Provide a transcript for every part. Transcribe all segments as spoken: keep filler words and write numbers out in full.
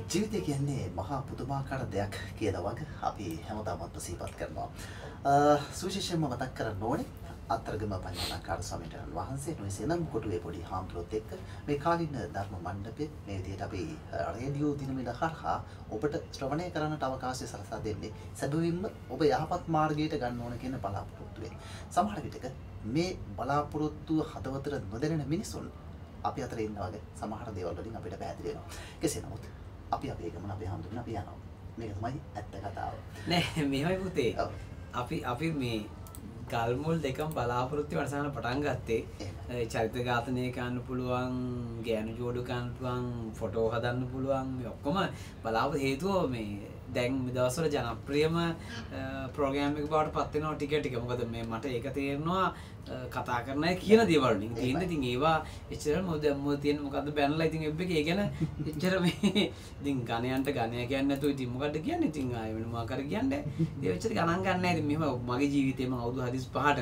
ජීවිතය කියන්නේ මහා පුදුමාකාර දෙයක් කියලා වගේ අපි හැමදාමත් සිහිපත් කරනවා. සුවිශේෂයෙන්ම මතක් කරන්න ඕනේ අත්තරගම පඤ්ඤානාකාර ස්වාමීන් වහන්සේ නොයසේනම් කොටුවේ පොඩි හාමුදුරුවොත් එක්ක මේ කාලින ධර්ම මණ්ඩපේ මේ විදිහට අපි රේඩියෝ දිනමිල හරහා ඔබට ශ්‍රවණය කරන්නට අවකාශය සලසා දෙන්නේ සැබවින්ම ඔබ යහපත් මාර්ගයට ගන්න ඕන කියන බලාපොරොත්තුවෙන්. සමහර විටක මේ බලාපොරොත්තුව හදවතට නොදැනෙන මිනිසුන් අපි අතර ඉන්නා වගේ සමහර දේවල් වලින් අපිට පැහැදිලි වෙනවා. කෙසේ නමුත් අපි අපේ ගමන අපේ හඳුනන අපි යනවා. මේක තමයි ඇත්ත කතාව. නෑ මෙහෙමයි පුතේ. අපි අපි මේ ගල්මුල් දෙකම බලාපොරොත්තු වර්සන පටන් ගත්තේ චරිත ඝාතනය කරන්න පුළුවන්, ගෑනු ජෝඩු කරන්න පුළුවන්, ෆොටෝ හදන්න පුළුවන්. මේ ඔක්කොම බලාපොරොත්තු හේතුව මේ දැන් මේ දවස්වල ජනප්‍රියම ප්‍රෝග්‍රෑම් එක බවට පත් වෙනවා ටික ටික. මොකද මේ මට ඒක තේරෙනවා කතා කරන අය කියන දේවල් වලින්. තියෙන ඉතින් ඒවා එච්චර මොකද මොකද තියෙන මොකද්ද බැනලා ඉතින් වෙබ් එකේ ගැන එච්චර මේ ඉතින් ගණයන්ට ගණය කියන්නේ නැතුව ඉතින් මොකද්ද කියන්නේ ඉතින් ආයෙ වෙන මොකක් කර කියන්නේ. ඒ එච්චර ගණන් ගන්න නැහැ. ඉතින් මෙහෙම මගේ ජීවිතේ මම අවුරුදු හදිස් පහට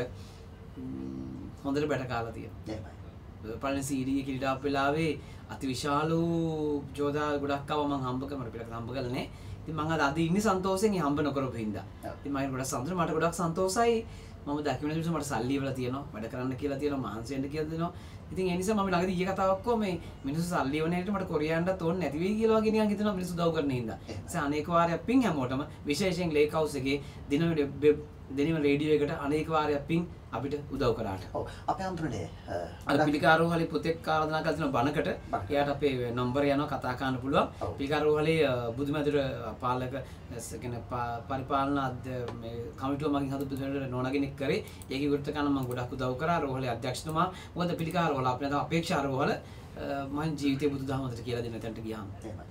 හොඳට බැට කාලා තියෙනවා. එහෙමයි. පළවෙනි සීඩී එක කිලිට ආපු වෙලාවේ අතිවිශාල වූ ජෝදා ගොඩක් ආව මම හම්බ කරා මට පිටක හම්බ කරලා නැහැ. ඉතින් මම අද ඉන්නේ සන්තෝෂෙන් හම්බ නොකරපු හින්දා. ඉතින් මම ගොඩක් සතුටුයි මට ගොඩක් සන්තෝෂයි. මම දකින්න විදිහට මට සල්ලි වල තියෙනවා වැඩ කරන්න කියලා තියෙනවා මහන්සි වෙන්න කියලා දෙනවා. ඉතින් ඒ නිසා මම ළඟදී ඊයේ කතාවක් කො මේ මිනිස්සු සල්ලි වන හැටියට මට කොරියාන්ටත් ඕනේ නැති වෙයි කියලා වගේ නිකන් හිතනවා මිනිස්සු උදව් කරන හින්දා. ඒ නිසා අනේක වාරයක් පින් හැමෝටම විශේෂයෙන් ලේක් හවුස් එකේ දින දෙනිම රේඩියෝ එකට අනේක වාරයක් පින් අපිට උදව් කරාට. ඔව් අපේ අන්තරනේ අර පිළිකාරෝහලේ පුතෙක් ආරාධනා කරලා තියෙන බණකට එයාට අපේ නම්බර් යනවා කතා කරන්න පුළුවන්. පිළිකාරෝහලේ බුදුමැදුර පාලක කියන පරිපාලන මේ කමිටුව මගින් හදපු දෙයක් නෝනාගෙනෙක් කරේ. ඒකේ විරුද්ධ කරන මම ගොඩක් උදව් කරා රෝහලේ අධ්‍යක්ෂතුමා. මොකද පිළිකාරෝහල අපේ නේද අපේක්ෂා රෝහල මම ජීවිතේ බුදුදහමකට කියලා දෙන්න තැනට ගියාම. එහෙමයි.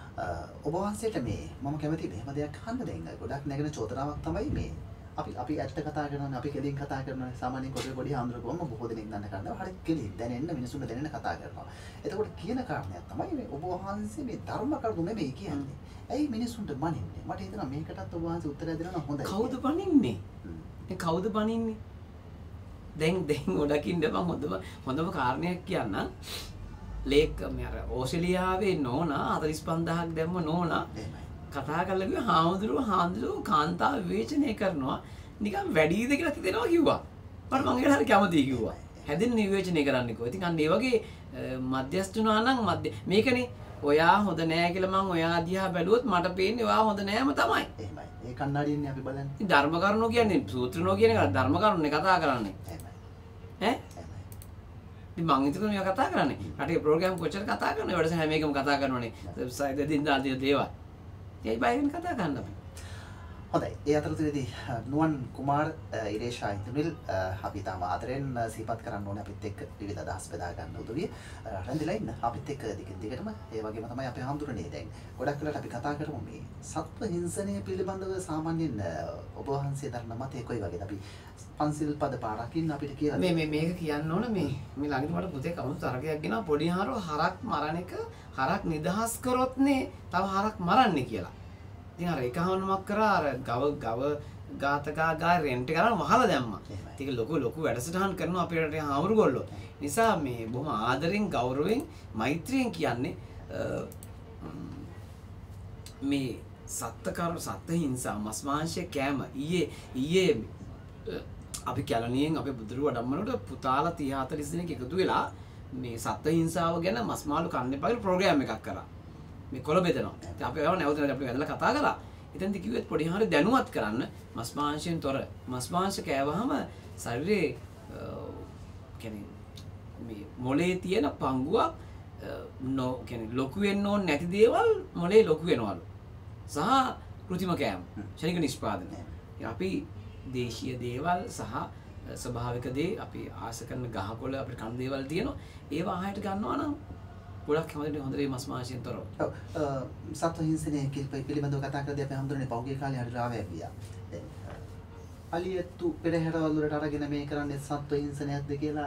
ඔබ වහන්සේට මේ මම කැමති මෙහෙම දෙයක් අහන්න දෙන්න. ගොඩක් නැගෙන චෝදනාවක් තමයි මේ අපි අපි ඇත්ත කතා කරනවානේ අපි කෙලින් කතා කරනවානේ සාමාන්‍යයෙන් කොටේ පොඩි හාමුදුරුවෝම බොහෝ දෙනෙක් දන්න කරනවා හරි කෙලින් දැනෙන්න මිනිසුන්ට දැනෙන්න කතා කරනවා. එතකොට කියන කාරණයක් තමයි මේ ඔබ වහන්සේ මේ ධර්ම කරුණු නෙමෙයි කියන්නේ. ඇයි මිනිසුන්ට බනින්නේ? මට හිතෙනවා මේකටත් ඔබ වහන්සේ උත්තරයක් දෙනවා නම් හොඳයි. කවුද බනින්නේ? මේ කවුද බනින්නේ? දැන් දැන් ඔඩකින්ද මම හොඳම හොඳම කාරණයක් කියන්නම්. ලේක් මේ අර ඕස්ට්‍රේලියාවේ නෝනා හතළිස් පන්දාහක් දැම්ම නෝනා කතා කරලා කිව්වා හාමුදුරුවෝ හාමුදුරුවෝ කාන්තාව විවේචනය කරනවා නිකන් වැඩිද කියලා හිතෙනවා කිව්වා. මට මං ඒකට හරි කැමතියි කිව්වා. හැදෙන්න විවේචනය කරන්න කිව්වා. ඉතින් අන්න ඒ වගේ මධ්‍යස්ථ වුණා නම් මධ්‍ය මේකනේ ඔයා හොඳ නෑ කියලා මං ඔයා දිහා බැලුවොත් මට පේන්නේ ඔයා හොඳ නෑම තමයි. එහෙමයි. ඒ කණ්ණාඩියන්නේ අපි බලන්නේ. ඉතින් ධර්ම කරුණෝ කියන්නේ සූත්‍රනෝ කියන එක ධර්ම කරුණනේ කතා කරන්නේ. එහෙමයි. ඈ? ඉතින් මං හිතුවා මේවා කතා කරන්නේ. රටේ ප්‍රෝග්‍රෑම් කොච්චර කතා කරනවද? වැඩසටහන හැම එකම කතා කරනවනේ. සයිද දින්දා දේවා. ඒ බයින් කතා කරන්න අපි. හොඳයි. ඒ අතරතුරේදී නුවන් කුමාර් ඉරේෂා ඉතුනිල් අපි තාම ආදරෙන් සිහිපත් කරන්න ඕනේ අපිත් එක්ක විවිධ අදහස් බෙදා ගන්න උදවිය. රැඳිලා ඉන්න අපිත් එක්ක දිගින් දිගටම ඒ වගේම තමයි අපේ හඳුරන්නේ දැන්. ගොඩක් වෙලාවට අපි කතා කරමු මේ සත්ව හිංසනය පිළිබඳව සාමාන්‍යයෙන් ඔබ වහන්සේ දරන මතය කොයි වගේද? අපි පන්සිල් පද පාරකින් අපිට කියලා මේ මේ මේක කියන්න ඕන මේ මේ ළඟදී මට පුතේ කවුරු තරගයක් ගෙනා පොඩි හාරෝ හරක් මරණ එක හරක් නිදහස් කරොත්නේ තව හරක් මරන්නේ කියලා. ඉතින් අර එකහවනමක් කරා අර ගව ගව ඝාතකා ගා රෙන්ට් එක ගන්න වහලා දැම්මා. ඒක ලොකු ලොකු වැඩසටහන් කරනවා අපේ රටේ හාමුදුරු ගොල්ලෝ. නිසා මේ බොහොම ආදරෙන් ගෞරවයෙන් මෛත්‍රියෙන් කියන්නේ මේ සත්ත්ව කර්ම සත්ත්ව හිංසා මස් මාංශ කෑම ඊයේ ඊයේ අපි කැලණියෙන් අපේ බුදුරු වඩම්මනට පුතාලා තිහ හතළිස් දෙනෙක් එකතු වෙලා මේ සත්ත්ව හිංසාව ගැන මස් මාළු කන්න එපා කියලා ප්‍රෝග්‍රෑම් එකක් කරා. මේ කොළ බෙදනවා. ඉතින් අපි ඒව නැවත නැවත අපි වැදලා කතා කරා. ඉතින්දි කිව්වෙත් පොඩි හාරේ දැනුවත් කරන්න මස් මාංශයෙන් තොර මස් මාංශ කෑවහම ශරීරේ කියන්නේ මේ මොලේ තියෙන පංගුවක් නෝ කියන්නේ ලොකු වෙන්න ඕන නැති දේවල් මොලේ ලොකු වෙනවලු. සහ કૃතිම කෑම ශනික නිෂ්පාදනය. අපි දේශීය දේවල් සහ ස්වභාවික දේ අපි ආස කරන ගහකොළ අපේ කන දේවල් තියෙනවා. ඒවා ආහයට ගන්නවා නම් ගොඩක් හැමදේම හොඳට මස් මාංශයෙන් තොරව. ඔව්. සත්ව හිංසනය පිළිබඳව කතා කරද්දී අපි හඳුනන්නේ පෞගේ කාලේ හරි රාවයක් ගියා. දැන් අලියත්තු පෙරහැරවල වලට අරගෙන මේ කරන්නේ සත්ව හිංසනයක්ද කියලා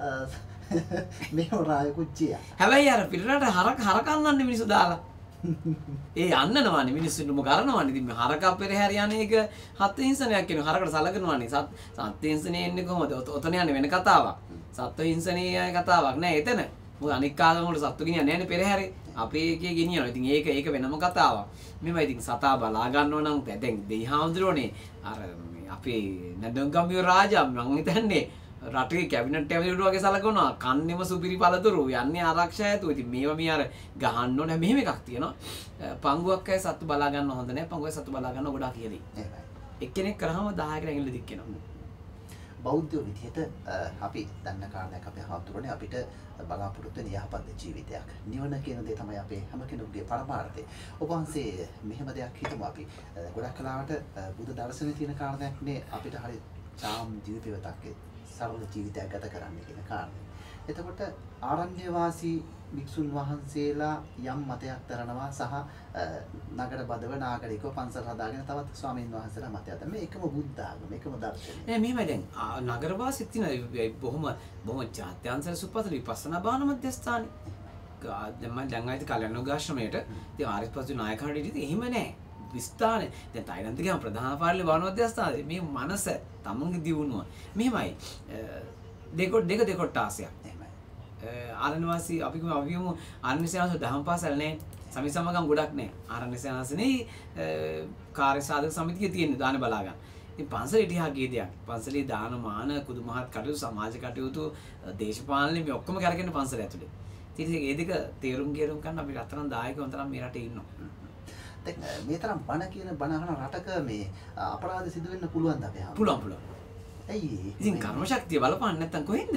මේව රාය කුච්චිය. හැබැයි අර පිටරට හරක හරකන්නන්නේ මිනිස්සු දාලා. ඒ යන්නනවානේ මිනිස්සුන්ට මොක කරනවානේ. ඉතින් මේ හරක පෙරහැර යන්නේ එක හත් හිංසනයක් කියන හරකට සලකනවානේ. සත් සත් හිංසනේ එන්නේ කොහොමද? ඔතන යන්නේ වෙන කතාවක්. සත්ව හිංසනේ කතාවක් නෑ එතන. මොකද අනික් ආගම් වල සත්තු ගෙනියන්නේ නැහැ නේ පෙරහැරේ. අපේ එකේ ගෙනියනවා. ඉතින් ඒක ඒක වෙනම කතාවක්. මෙම ඉතින් සතා බලා ගන්නව නම් දැන් දෙයිහාමුදුරෝනේ අර අපේ නඩංගම්බිය රාජා මං හිතන්නේ රටේ කැබිනට් ඇමතිවරු වගේ සලකනවා. කන්නෙම සුපිරි පළතුරු යන්නේ ආරක්ෂා ඇතුව. ඉතින් මේවා මේ අර ගහන්න ඕනේ මෙහෙම එකක් තියෙනවා. පංගුවක් අය සත්තු බලා ගන්න හොඳ නැහැ. පංගුවේ සත්තු බලා ගන්න ගොඩාක් කියදී. එහෙමයි. එක්කෙනෙක් කරාම දහයකට ඇඟිල්ල දික් වෙනවා. බෞද්ධ විදිහට අපි දන්න කාරණයක් අපේ හාමුදුරනේ අපිට බලාපොරොත්තු වෙන යහපත් ජීවිතයක්. නිවන කියන දේ තමයි අපේ හැම කෙනෙකුගේ පරමාර්ථය. ඔබ වහන්සේ මෙහෙම දෙයක් හිතමු අපි. ගොඩක් කලාවට බුදු දර්ශනේ තියෙන කාරණයක් නේ අපිට හරි චාම් ජීවිතයක් සරල ජීවිතයක් ගත කරන්න කියන කාරණය. එතකොට ආරණ්‍ය වාසී භික්ෂුන් වහන්සේලා යම් මතයක් දරනවා සහ නගර බදව නාගරිකව පන්සල් හදාගෙන තවත් ස්වාමීන් වහන්සේලා මතයක් දරන මේ එකම බුද්ධ ආගම එකම දර්ශනය. නෑ මෙහෙමයි දැන් නගර වාසීත් තියෙන බොහොම බොහොම ජාත්‍යන්තර සුපතල විපස්සනා භාවනා මධ්‍යස්ථානේ. දැන් මම දැන් ආයිත් කල්‍යාණෝගාශ්‍රමයට ඉතින් ආරිස්පසු නායකහරට ඉතින් එහෙම නෑ. විස්ථානේ දැන් තායිලන්තේ ගියාම ප්‍රධාන පාර්ලිමේ භාවනා මධ්‍යස්ථානේ මේ මනස තමන්ගේ දියුණුව. මෙහෙමයි දෙක දෙක දෙකොට්ටාසයක්. ආරණ්‍යවාසී අපි අපිම ආරණ්‍යසේනාස දහම් පාසල් නැහැ. සමි සමගම් ගොඩක් නැහැ. ආරණ්‍යසේනාසනේ කාර්ය සාධක සමිතිය තියෙන දාන බලා ගන්න. ඉතින් පන්සල ඉතිහා ගිය දෙයක්. පන්සලේ දාන මාන කුදු මහත් කටයුතු සමාජ කටයුතු දේශපාලනේ මේ ඔක්කොම කරගෙන පන්සල ඇතුලේ. ඉතින් ඒ දෙක තේරුම් ගේරුම් ගන්න අපි රත්තරන් දායකයන් තරම් මේ රටේ ඉන්නවා. දැන් මේ තරම් බණ කියන බණ අහන රටක මේ අපරාධ සිදු වෙන්න පුළුවන්ද අපේ හා? පුළුවන් පුළුවන්. ඇයි? ඉතින් කර්ම ශක්තිය බලපන්න නැත්තම් කොහෙන්ද?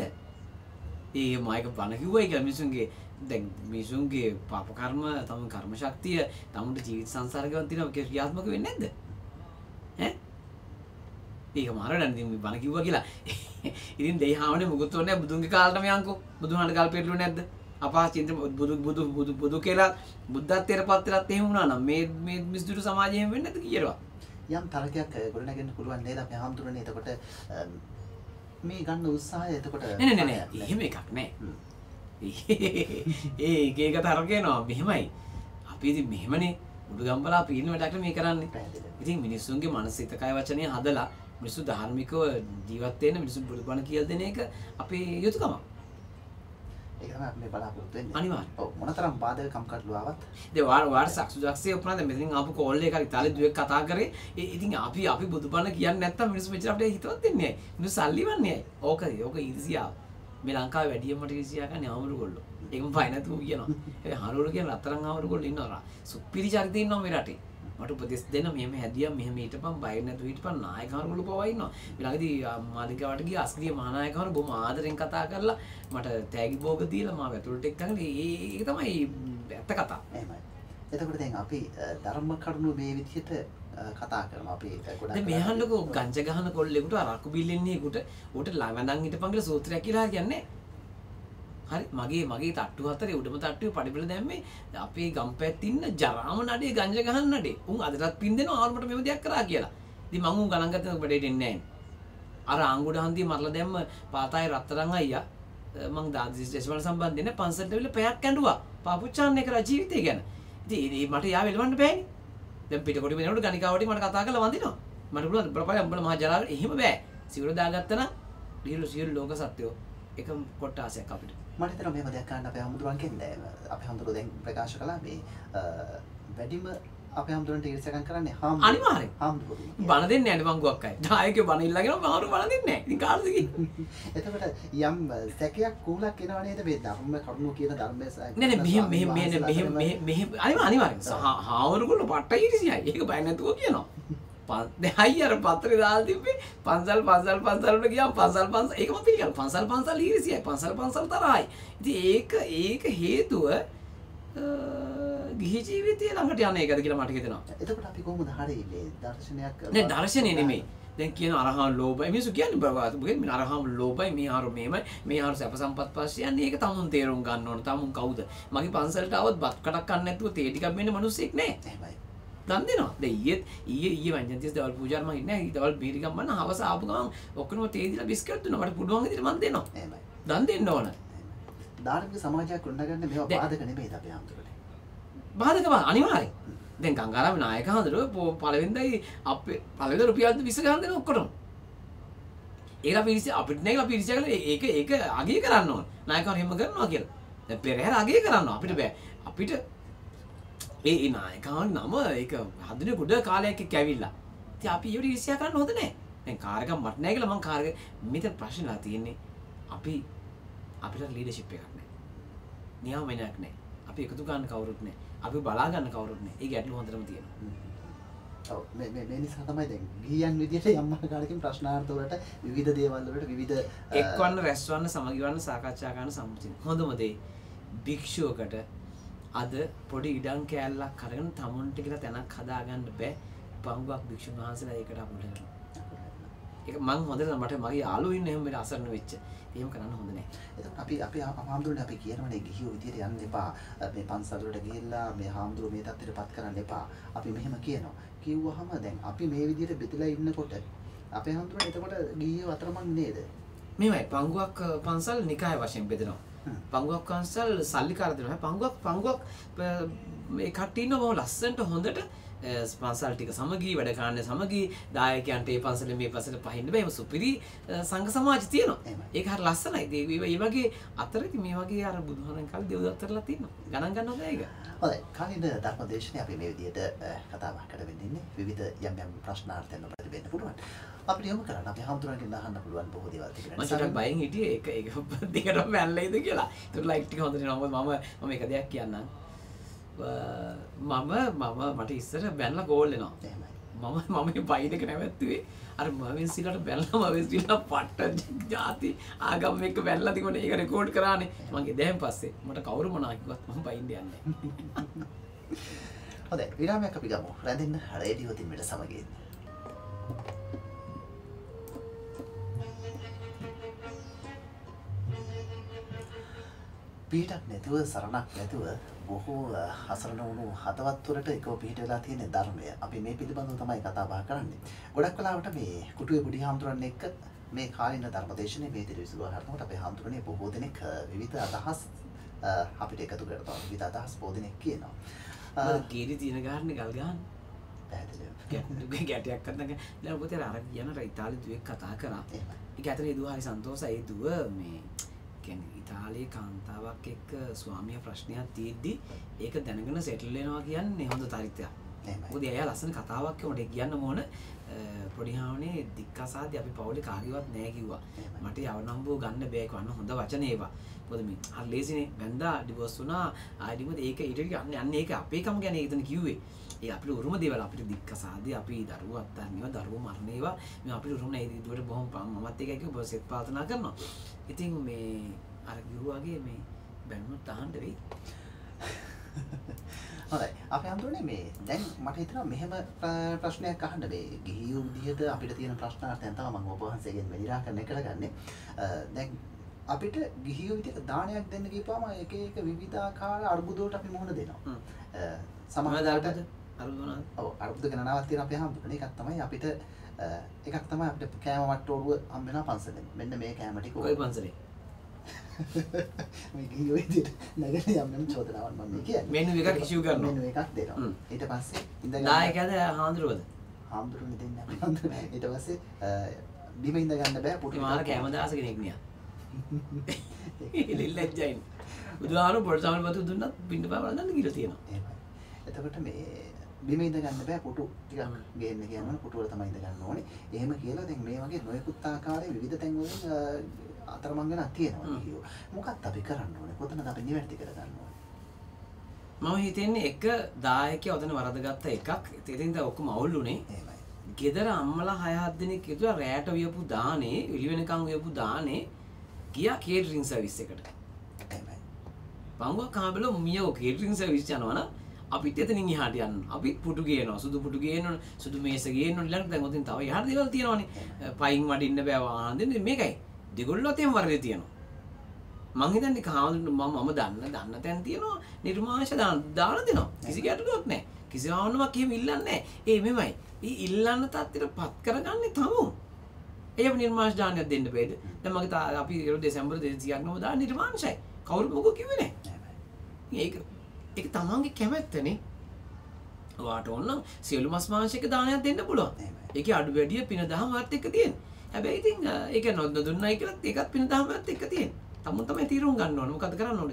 ඒ මයික බණ කිව්වයි කියලා මිනිසුන්ගේ දැන් මිනිසුන්ගේ පාප කර්ම තම කර්ම ශක්තිය තමුන්ට ජීවිත සංසාරකවන් තියෙනවා ක්‍රියාත්මක වෙන්නේ නැද්ද? ඈ? ඒක මාරණ ඉතින් මේ බණ කිව්වා කියලා. ඉතින් දෙයිහාමනේ මුකුත් ඕනේ බුදුන්ගේ කාලේටම යන්කෝ. බුදුහාමට ගල් පෙරළුවේ නැද්ද? අපහාචින්ත බුදු බුදු බුදු බුදු කියලා බුද්ධත්වයට පත් වෙලත් එහෙම වුණා නම් මේ මේ මිනිස්සුන්ට සමාජය එහෙම වෙන්නේ නැද්ද කියලා. යම් තරකයක් ගොඩනගෙන්න පුළුවන් නේද අපේ හාමුදුරනේ. එතකොට මේ ගන්න උත්සාහය එතකොට නෑ නෑ නෑ එහෙම එකක් නෑ. ඒ එක එක තරකේනවා මෙහෙමයි. අපි ඉතින් මෙහෙමනේ උඩුගම්බලා පීන වැඩකට මේ කරන්නේ. ඉතින් මිනිස්සුන්ගේ මනස හිත කය වචනය හදලා මිනිස්සු ධාර්මිකව ජීවත් වෙන්න මිනිස්සු බුදුබණ කියලා දෙන එක අපේ යුතුයකමක්. ඒක තමයි අපි බලාපොරොත්තු වෙන්නේ. අනිවාර්යයෙන්. ඔව් මොනතරම් බාධක කම්කටොළු ආවත් දැන් වාර වාර සක්සුජක්සිය උපනද මෙතනින් ආපු කෝල් එකක් ඉතාලි දුවෙක් කතා කරේ. ඉතින් අපි අපි බුදුබණ කියන්නේ නැත්තම් මිනිස්සු මෙච්චර අපිට හිතවත් දෙන්නේ නැහැ. මිනිස්සු සල්ලි වන්නේ නැහැ. ඕක ඕක ඉරිසියාව. මේ ලංකාවේ වැඩියම මට ඉරිසියා ගන්න ආමරු ගොල්ලෝ. ඒකම පයි නැතුව කියනවා. ඒ හරුවල කියන රත්තරන් ආමරු ගොල්ලෝ ඉන්නවා. සුපිරි චරිත ඉන්නවා මේ රටේ. මට උපදෙස් දෙන්න මෙහෙම හැදියා මෙහෙම හිටපන් බය නැතුව හිටපන් නායකවරුගොල්ලෝ පවා ඉන්නවා. ඊළඟදී මාලිගාවට ගිය අස්ගිරිය මහානායකවරු බොහොම ආදරෙන් කතා කරලා මට තෑගි භෝග දීලා මාව ඇතුළට එක්කගෙන ඒක තමයි ඇත්ත කතාව. එහෙමයි. එතකොට දැන් අපි ධර්ම කරුණු මේ විදිහට කතා කරනවා අපි ගොඩක් දැන් මෙහන්නකෝ ගංජ ගහන කොල්ලෙකුට අරක්කු බිල්ලෙන්නේ කොට උට ළඟඳන් හිටපන් කියලා සූත්‍රයක් කියලා කියන්නේ. හරි මගේ මගේ තට්ටු හතරේ උඩම තට්ටුවේ පඩිපෙළ දැම්මේ අපේ ගම්පැත්තේ ඉන්න ජරාම නඩේ ගංජ ගහන නඩේ. උන් අදටත් පින් දෙනවා ආවමට මෙව දෙයක් කරා කියලා. ඉතින් මම උන් ගණන් ගත්තම බඩේට එන්නේ නැහැ. අර ආංගුඩ හන්දිය මරලා දැම්ම පාතායේ රත්තරන් අයියා මං දාදි දේශපාලන සම්බන්ධයෙන් පන්සලට ඇවිල්ලා පැයක් ඇඬුවා. පාපුච්චාන්නේ කරා ජීවිතය ගැන. ඉතින් මට යාව එලවන්න බෑනේ. දැන් පිටකොටි වෙනකොට ගණිකාවට මට කතා කරලා වඳිනවා. මට පුළුවන් බරපතල උඹලා මහා ජරාවට එහෙම බෑ. සිවුර දාගත්තා නම් ලියලු සියලු ලෝක සත්‍යෝ එකම කොටාසයක් අපිට. මට හිතෙනවා මෙහෙම දෙයක් ගන්න අපේ හමුදුරන් කියන්නේ අපේ හමුදුර දැන් ප්‍රකාශ කළා මේ වැඩිම අපේ හමුදුරන්ට ඊර්ෂ්‍යාකම් කරන්නේ හාමුදුරුවෝ. අනිවාර්යෙන්. හාමුදුරුවෝ. බණ දෙන්නේ නැහැ මංගුවක් අය. නායකයෝ බණ ඉල්ලගෙන මාරු බණ දෙන්නේ නැහැ. ඉතින් කාටද කිව්වේ? එතකොට යම් සැකයක් කුලක් එනවා නේද මේ ධර්ම කරුණු කියන ධර්මයේ සාය. නෑ නෑ මෙහෙම මෙහෙම මෙහෙම මෙහෙම මෙහෙම අනිවාර්යෙන් අනිවාර්යෙන්. හාමුදුරුවෝ පට්ට ඊර්ෂ්‍යයි. ඒක බය නැතුව කියනවා. දැන් අයියර පත්‍රේ දාලා තිබ්බේ පන්සල් පන්සල් පන්සල් වල ගියාම පන්සල් පන්සල් ඒකම පිළිගන්න පන්සල් පන්සල් ඊරිසියයි පන්සල් පන්සල් තරහයි. ඉතින් ඒක ඒක හේතුව ගිහි ජීවිතය ළඟට යන එකද කියලා මට හිතෙනවා. එතකොට අපි කොහොමද හරි මේ දර්ශනයක් නෑ දර්ශනේ නෙමෙයි. දැන් කියන අරහන් ලෝභයි මිනිස්සු කියන්නේ බරවත් මොකද මේ අරහන් ලෝභයි මේ ආරු මේමයි මේ ආරු සැප සම්පත් පස්සේ යන්නේ ඒක තමුන් තේරුම් ගන්න ඕන. තමුන් කවුද? මගේ පන්සලට આવත් බත් කඩක් කන්න නැතුව තේ ටිකක් මෙන්න මිනිස්සෙක් නෑ. එහෙමයි. දන් දෙනවා. දැන් ඊයේ ඊයේ ඊයේ වංජන්තිස් දවල් පූජාර මම ඉන්නේ. දවල් බීරි ගම්මන හවස ආපු ගමන් ඔක්කොම තේ දීලා බිස්කට් දුන්නා. මට පුළුවන් විදිහට මම දෙනවා. එහෙමයි. දන් දෙන්න ඕන. ධාර්මික සමාජයක් ගොඩනගන්න මේවා බාධක නෙමෙයිද අපි හඳුරන්නේ. බාධක බා අනිවාර්යයි. දැන් ගංගාරාමේ නායක හඳුරුව පළවෙනිදයි අපේ පළවෙනි රුපියල් විස්ස ගන්න දෙන ඔක්කොටම. ඒක අපි ඉරිසිය අපිට නෙගලා අපි ඉරිසිය කළා ඒක ඒක අගය කරන්න ඕන. නායකවරු හැම කරනවා කියලා. දැන් පෙරහැර අගය කරනවා අපිට බෑ. අපිට ඒ ඒ නායකයන් නම ඒක හදින ගොඩ කාලයක් එක්ක ඇවිල්ලා. ඉතින් අපි ඒවට ඉරිසියා කරන්න හොඳ නැහැ. දැන් කාර් එකක් මට නැහැ කියලා මං කාර් එක මෙතන ප්‍රශ්නලා තියෙන්නේ අපි අපිට ලීඩර්ෂිප් එකක් නැහැ. නියමයක් නැහැ. අපි එකතු ගන්න කවුරුත් නැහැ. අපි බලා ගන්න කවුරුත් නැහැ. ඒ ගැටලුව හොඳටම තියෙනවා. ඔව් මේ මේ මේ නිසා තමයි දැන් ගියන් විදියට යම් ආකාරයකින් ප්‍රශ්නාර්ථ වලට විවිධ දේවල් වලට විවිධ එක්වන්න රැස්වන්න සමගිවන්න සාකච්ඡා කරන සම්මුතිය. හොඳම දේ භික්ෂුවකට අද පොඩි ඉඩම් කෑල්ලක් අරගෙන තමුන්ට කියලා තැනක් හදාගන්න බෑ. පංගුවක් භික්ෂුන් වහන්සේලා ඒකට අපුල කරනවා. ඒක මං හොඳට මට මගේ යාළුවෝ ඉන්න එහෙම මෙතන අසරණ වෙච්ච. එහෙම කරන්න හොඳ නෑ. එතකොට අපි අපි හාමුදුරනේ අපි කියනවනේ ගිහියෝ විදියට යන්න එපා. මේ පන්සල් වලට ගිහිල්ලා මේ හාමුදුරුවෝ මේ තත්ත්වෙටපත් කරන්න එපා. අපි මෙහෙම කියනවා. කිව්වහම දැන් අපි මේ විදියට බෙදලා ඉන්නකොට අපේ හාමුදුරනේ එතකොට ගිහියෝ අතරමං නේද? මෙහෙමයි පංගුවක් පන්සල් නිකාය වශයෙන් බෙදෙනවා. පංගුවක් පන්සල් සල්ලිකාර දෙනවා. පංගුවක් පංගුවක් මේ කට්ටිය ඉන්න බොහොම ලස්සනට හොඳට පන්සල් ටික සමගී වැඩ කරන්නේ සමගී දායකයන්ට ඒ පන්සලේ මේ පන්සලේ පහින්න බෑ. එහෙම සුපිරි සංඝ සමාජ තියෙනවා. ඒක හරිය ලස්සනයි. ඒ වගේ අතරදී මේ වගේ අර බුදුහාමෙන් කාලේ දෙව්දත්තරලා තියෙනවා. ගණන් ගන්නවද ඒක? හොඳයි. කලින් ධර්මදේශනේ අපි මේ විදියට කතා බහ කරගෙන ඉන්නේ. විවිධ යම් යම් ප්‍රශ්නාර්ථයන් වලට වෙන්න පුළුවන්. අපිට යොමු කරන්න අපි හාමුදුරන්ගෙන් අහන්න පුළුවන් බොහෝ දේවල් තිබෙනවා. මම චුට්ටක් බයෙන් හිටියේ ඒක ඒක දෙකටම වැල්ලයිද කියලා. ඒක ලයිට් ටික හොඳට නෑ. මොකද මම මම එක දෙයක් කියන්නම්. මම මම මට ඉස්සර බැනලා ගෝල් එනවා. එහෙමයි. මම මම මේ බයින් එක නැවැත්තුවේ අර මවෙන් සිලට බැනලා මවෙන් සිලට පට්ට ಜಾති ආගම් එක්ක බැනලා තිබුණේ ඒක රෙකෝඩ් කරානේ. මම ගෙදෙන් පස්සේ මට කවුරු මොනවා කිව්වත් මම බයින් යන්නේ නැහැ. හොඳයි විරාමයක් අපි ගමු. රැඳෙන්න රේඩියෝ තින්මෙට සමගින්. පිටක් නැතුව සරණක් නැතුව බොහෝ අසරණ වුණු හතවත් වලට එකව පිට වෙලා තියෙන ධර්මය. අපි මේ පිළිබඳව තමයි කතා බහ කරන්නේ. ගොඩක් වෙලාවට මේ කුටුවේ බුද්ධි හාමුදුරන් එක්ක මේ කාලින ධර්මදේශනේ මේ දිවිසුව හරනකොට අපේ හාමුදුරනේ බොහෝ දෙනෙක් විවිධ අදහස් අපිට එකතු කරනවා. විවිධ අදහස් බොහෝ දෙනෙක් කියනවා. මම කීරි තියෙන ගාන්නේ ගල් ගන්න. පැහැදිලිව. ගැටයක් කරන්න දැන් ඔබ තේර අර කියන ඉතාලි දුවෙක් කතා කරා. ඒක ඇතුලේ දුව හරි සන්තෝෂයි. ඒ දුව මේ කියන්නේ ඉතාලියේ කාන්තාවක් එක්ක ස්වාමියා ප්‍රශ්නයක් තියෙද්දි ඒක දැනගෙන සෙටල් වෙනවා කියන්නේ හොඳ චරිතයක්. මොකද එයා ලස්සන කතාවක් වුණේ කියන්න ඕන පොඩි හාවනේ දික්කසාදී අපි පවුලේ කාගේවත් නැහැ කිව්වා. මට යවනම්බෝ ගන්න බෑ කවන්න හොඳ වචන ඒවා. මොකද මේ හරි ලේසිනේ බැන්දා ඩිවෝස් වුණා. ආයෙත් ඒක ඊට යන්නේ යන්නේ ඒක අපේකම ගැන ඒක එතන කිව්වේ. ඒ අපිට උරුම දේවල් අපිට දික්කසාදී අපි දරුවෝ අත්තරනියව දරුවෝ මරණේවා මේ අපිට උරුම නැහැ. ඒ දුවට බොහොම මමත් ඒකයි කිව්ව ඔබ සෙත් ප්‍රාර්ථනා කරනවා. ඉතින් මේ අර ගිරුවාගේ මේ බැනුත් අහන්න වෙයි. හොඳයි. අපි හඳුනන්නේ මේ දැන් මට හිතෙනවා මෙහෙම ප්‍රශ්නයක් අහන්න මේ ගිහියෝ විදිහට අපිට තියෙන ප්‍රශ්නාර්ථයන් තමයි මම ඔබ වහන්සේගෙන් නිරාකරණය කරගන්නේ. දැන් අපිට ගිහියෝ විදිහට දානයක් දෙන්න ගිහපුවම එක එක විවිධාකාර අර්බුද වලට අපි මුහුණ දෙනවා. සමහර අර්බුද අර්බුද ඔව් අර්බුද ගණනාවක් තියෙන අපේ හඳුනන්නේ එකක් තමයි අපිට එකක් තමයි අපිට කෑම වට්ටෝරුව හම්බ වෙනවා පන්සලෙන්. මෙන්න මේ කෑම ටික ඔය පන්සලේ මේ ගිහියෝ විදිහට නැගෙන යම් යම් චෝදනාවක් මම කියන්නේ. මෙනු එකක් ඉෂුව කරනවා. මෙනු එකක් දෙනවා. ඊට පස්සේ ඉඳගෙන නායකයාද හාමුදුරුවෝද? හාමුදුරුවනේ දෙන්නේ අපි හාමුදුරුවෝ. ඊට පස්සේ බිම ඉඳ ගන්න බෑ පුටු. මාර කැමදාස කෙනෙක් නියා. ඉලිල්ලජ්ජයින්. බුදුහාමුදුරුවෝ පොඩි සමනපතු දුන්නත් බින්ද බව බලන්න කියලා තියෙනවා. එහෙමයි. එතකොට මේ බිම ඉඳ ගන්න බෑ පුටු ටිකක් ගේන්න කියනවා පුටු වල තමයි ඉඳ ගන්න ඕනේ. එහෙම කියලා දැන් මේ වගේ නොයෙකුත් ආකාරයේ විවිධ තැන් වලින් අතරමං ගැන තියෙනවා කියෝ. මොකක්ද අපි කරන්න ඕනේ? කොතනද අපි නිවැරදි කරගන්න ඕනේ? මම හිතන්නේ එක දායකයා ඔතන වරදගත්ත එකක්. ඉතින් දැන් ඔක්කොම අවුල්ුනේ. එහෙමයි. ගෙදර අම්මලා හය හත් දෙනෙක් ඉතුවා රැයට වියපු දානේ, එළි වෙනකන් වියපු දානේ ගියා කේටරින් සර්විස් එකට. එහෙමයි. පංගුවක් කාබලෝ මියෝ කේටරින් සර්විස් යනවා නම් අපිත් එතනින් එහාට යන්න. අපි පුටු ගේනවා, සුදු පුටු ගේනවා, සුදු මේස ගේනවා. ඊළඟට දැන් ඔතෙන් තව එහාට දේවල් තියෙනවානේ. පයින් වඩින්න බෑ ආන්දෙන්නේ මේකයි. දෙගොල්ලෝ අතෙන් වරදේ තියෙනවා. මං හිතන්නේ කාමඳුන් මම මම දන්න දන්න තැන් තියෙනවා නිර්මාංශ දාන දාන දෙනවා. කිසි ගැටලුවක් නැහැ. කිසි ආවන්නමක් එහෙම ඉල්ලන්නේ නැහැ. ඒ මෙමය. ඊ ඉල්ලන්න තත්ත්වෙට පත් කරගන්නේ තමු. ඒ අපි නිර්මාංශ දානයක් දෙන්න බෑද? දැන් මගේ අපි දෙසැම්බර් දෙසියක් නම දාන නිර්මාංශයි. කවුරුත් මොකෝ කිව්වේ නැහැ. ඒක ඒක තමන්ගේ කැමැත්තනේ. ඔයාට ඕන නම් සියලු මස් මාංශයක දානයක් දෙන්න පුළුවන්. ඒකේ අඩු වැඩිය පින දහමවත් එක්ක තියෙන. හැබැයි ඉතින් ඒක නොදුන්නයි කියලා ඒකත් පින දහමවත් එක්ක තියෙන. තමුන් තමයි තීරුම් ගන්න ඕනේ. මොකද කරන්න ඕනේ?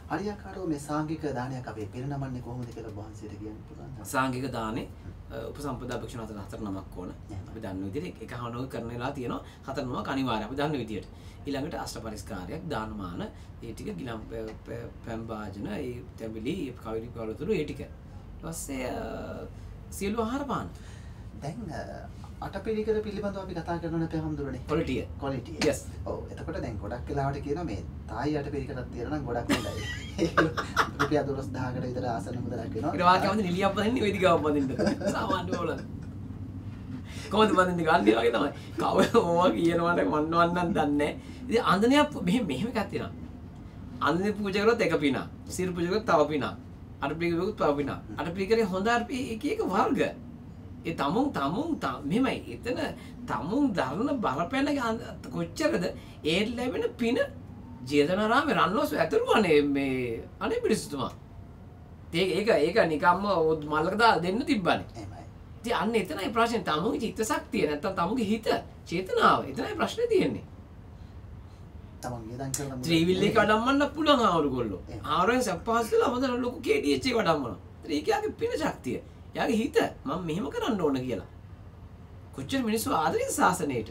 හරියාකාරව මේ සාංගික දානයක් අපේ පිරිනමන්නේ කොහොමද කියලා වහන්සේට කියන්න පුළුවන්. සාංගික දානේ උපසම්පදා භික්ෂුන් අතර හතර නමක් ඕන. අපි දන්න විදිහට එක හවනෝක කරන වෙලාව තියෙනවා හතර නමක් අනිවාර්යයි. අපි දන්න විදිහට. ඊළඟට අෂ්ට පරිස්කාරයක් දානමාන ඒ ටික ගිලම් පැම් වාජන ඒ තැඹිලි කවිලි වලතුරු ඒ ටික. ඊට පස්සේ සියලු ආහාර පාන. දැන් අටපිරිකර පිළිබඳව අපි කතා කරනවා අපේ හැමදෙරනේ. ක්වොලිටිය. ක්වොලිටිය. yes. ඔව්. එතකොට දැන් ගොඩක් වෙලාවට කියනවා මේ තායි අටපිරිකරක් තියෙනවා නම් ගොඩක් හොඳයි. රුපියල් දොළොස් දහසකට විතර ආසන්න මුදලක් වෙනවා. ඊට වාක්‍යවන්ද නිලියක් බඳින්නේ ওই දිගාව බඳින්න. සාමාන්‍ය වල. කොහොමද බඳින්නේ ගන්නේ වගේ තමයි. කව ඕවා කියනවාට මන්නවන්නම් දන්නේ නැහැ. ඉතින් අන්දනියක් මෙහෙම මෙහෙම එකක් තියෙනවා. අන්දනේ පූජා කරොත් එක පිනක්. සිල් පූජා කරොත් තව පිනක්. අටපිරිකරෙත් තව පිනක්. අටපිරිකරේ හොඳ අර්පි එක එක වර්ග. ඒ තමුන් තමුන් මෙහෙමයි. එතන තමුන් දරන බලපෑන කොච්චරද ඒ ලැබෙන පින ජේතවනාරාමේ රන්වස් ඇතුළුවනේ මේ අනේ පිරිසුතුමා. ඒක ඒක ඒක නිකම්ම මල්ලක දාලා දෙන්න තිබ්බනේ. එහෙමයි. ඉතින් අන්න එතනයි ප්‍රශ්නේ. තමුන්ගේ චිත්ත ශක්තිය නැත්තම් තමුන්ගේ හිත චේතනාව. එතනයි ප්‍රශ්නේ තියෙන්නේ. තමන් නිදන් කරන ත්‍රිවිල් එක වඩම්මන්න පුළුවන් ආවරුගොල්ලෝ. ආවරෙන් සප්පහස්ලා හොඳ ලොකු කේ ඩී එච් එක වඩම්මනවා. ත්‍රිකියාගේ පින ශක්තිය. යාගේ හිත මම මෙහෙම කරන්න ඕන කියලා. කොච්චර මිනිස්සු ආදරෙන් ශාසනයට.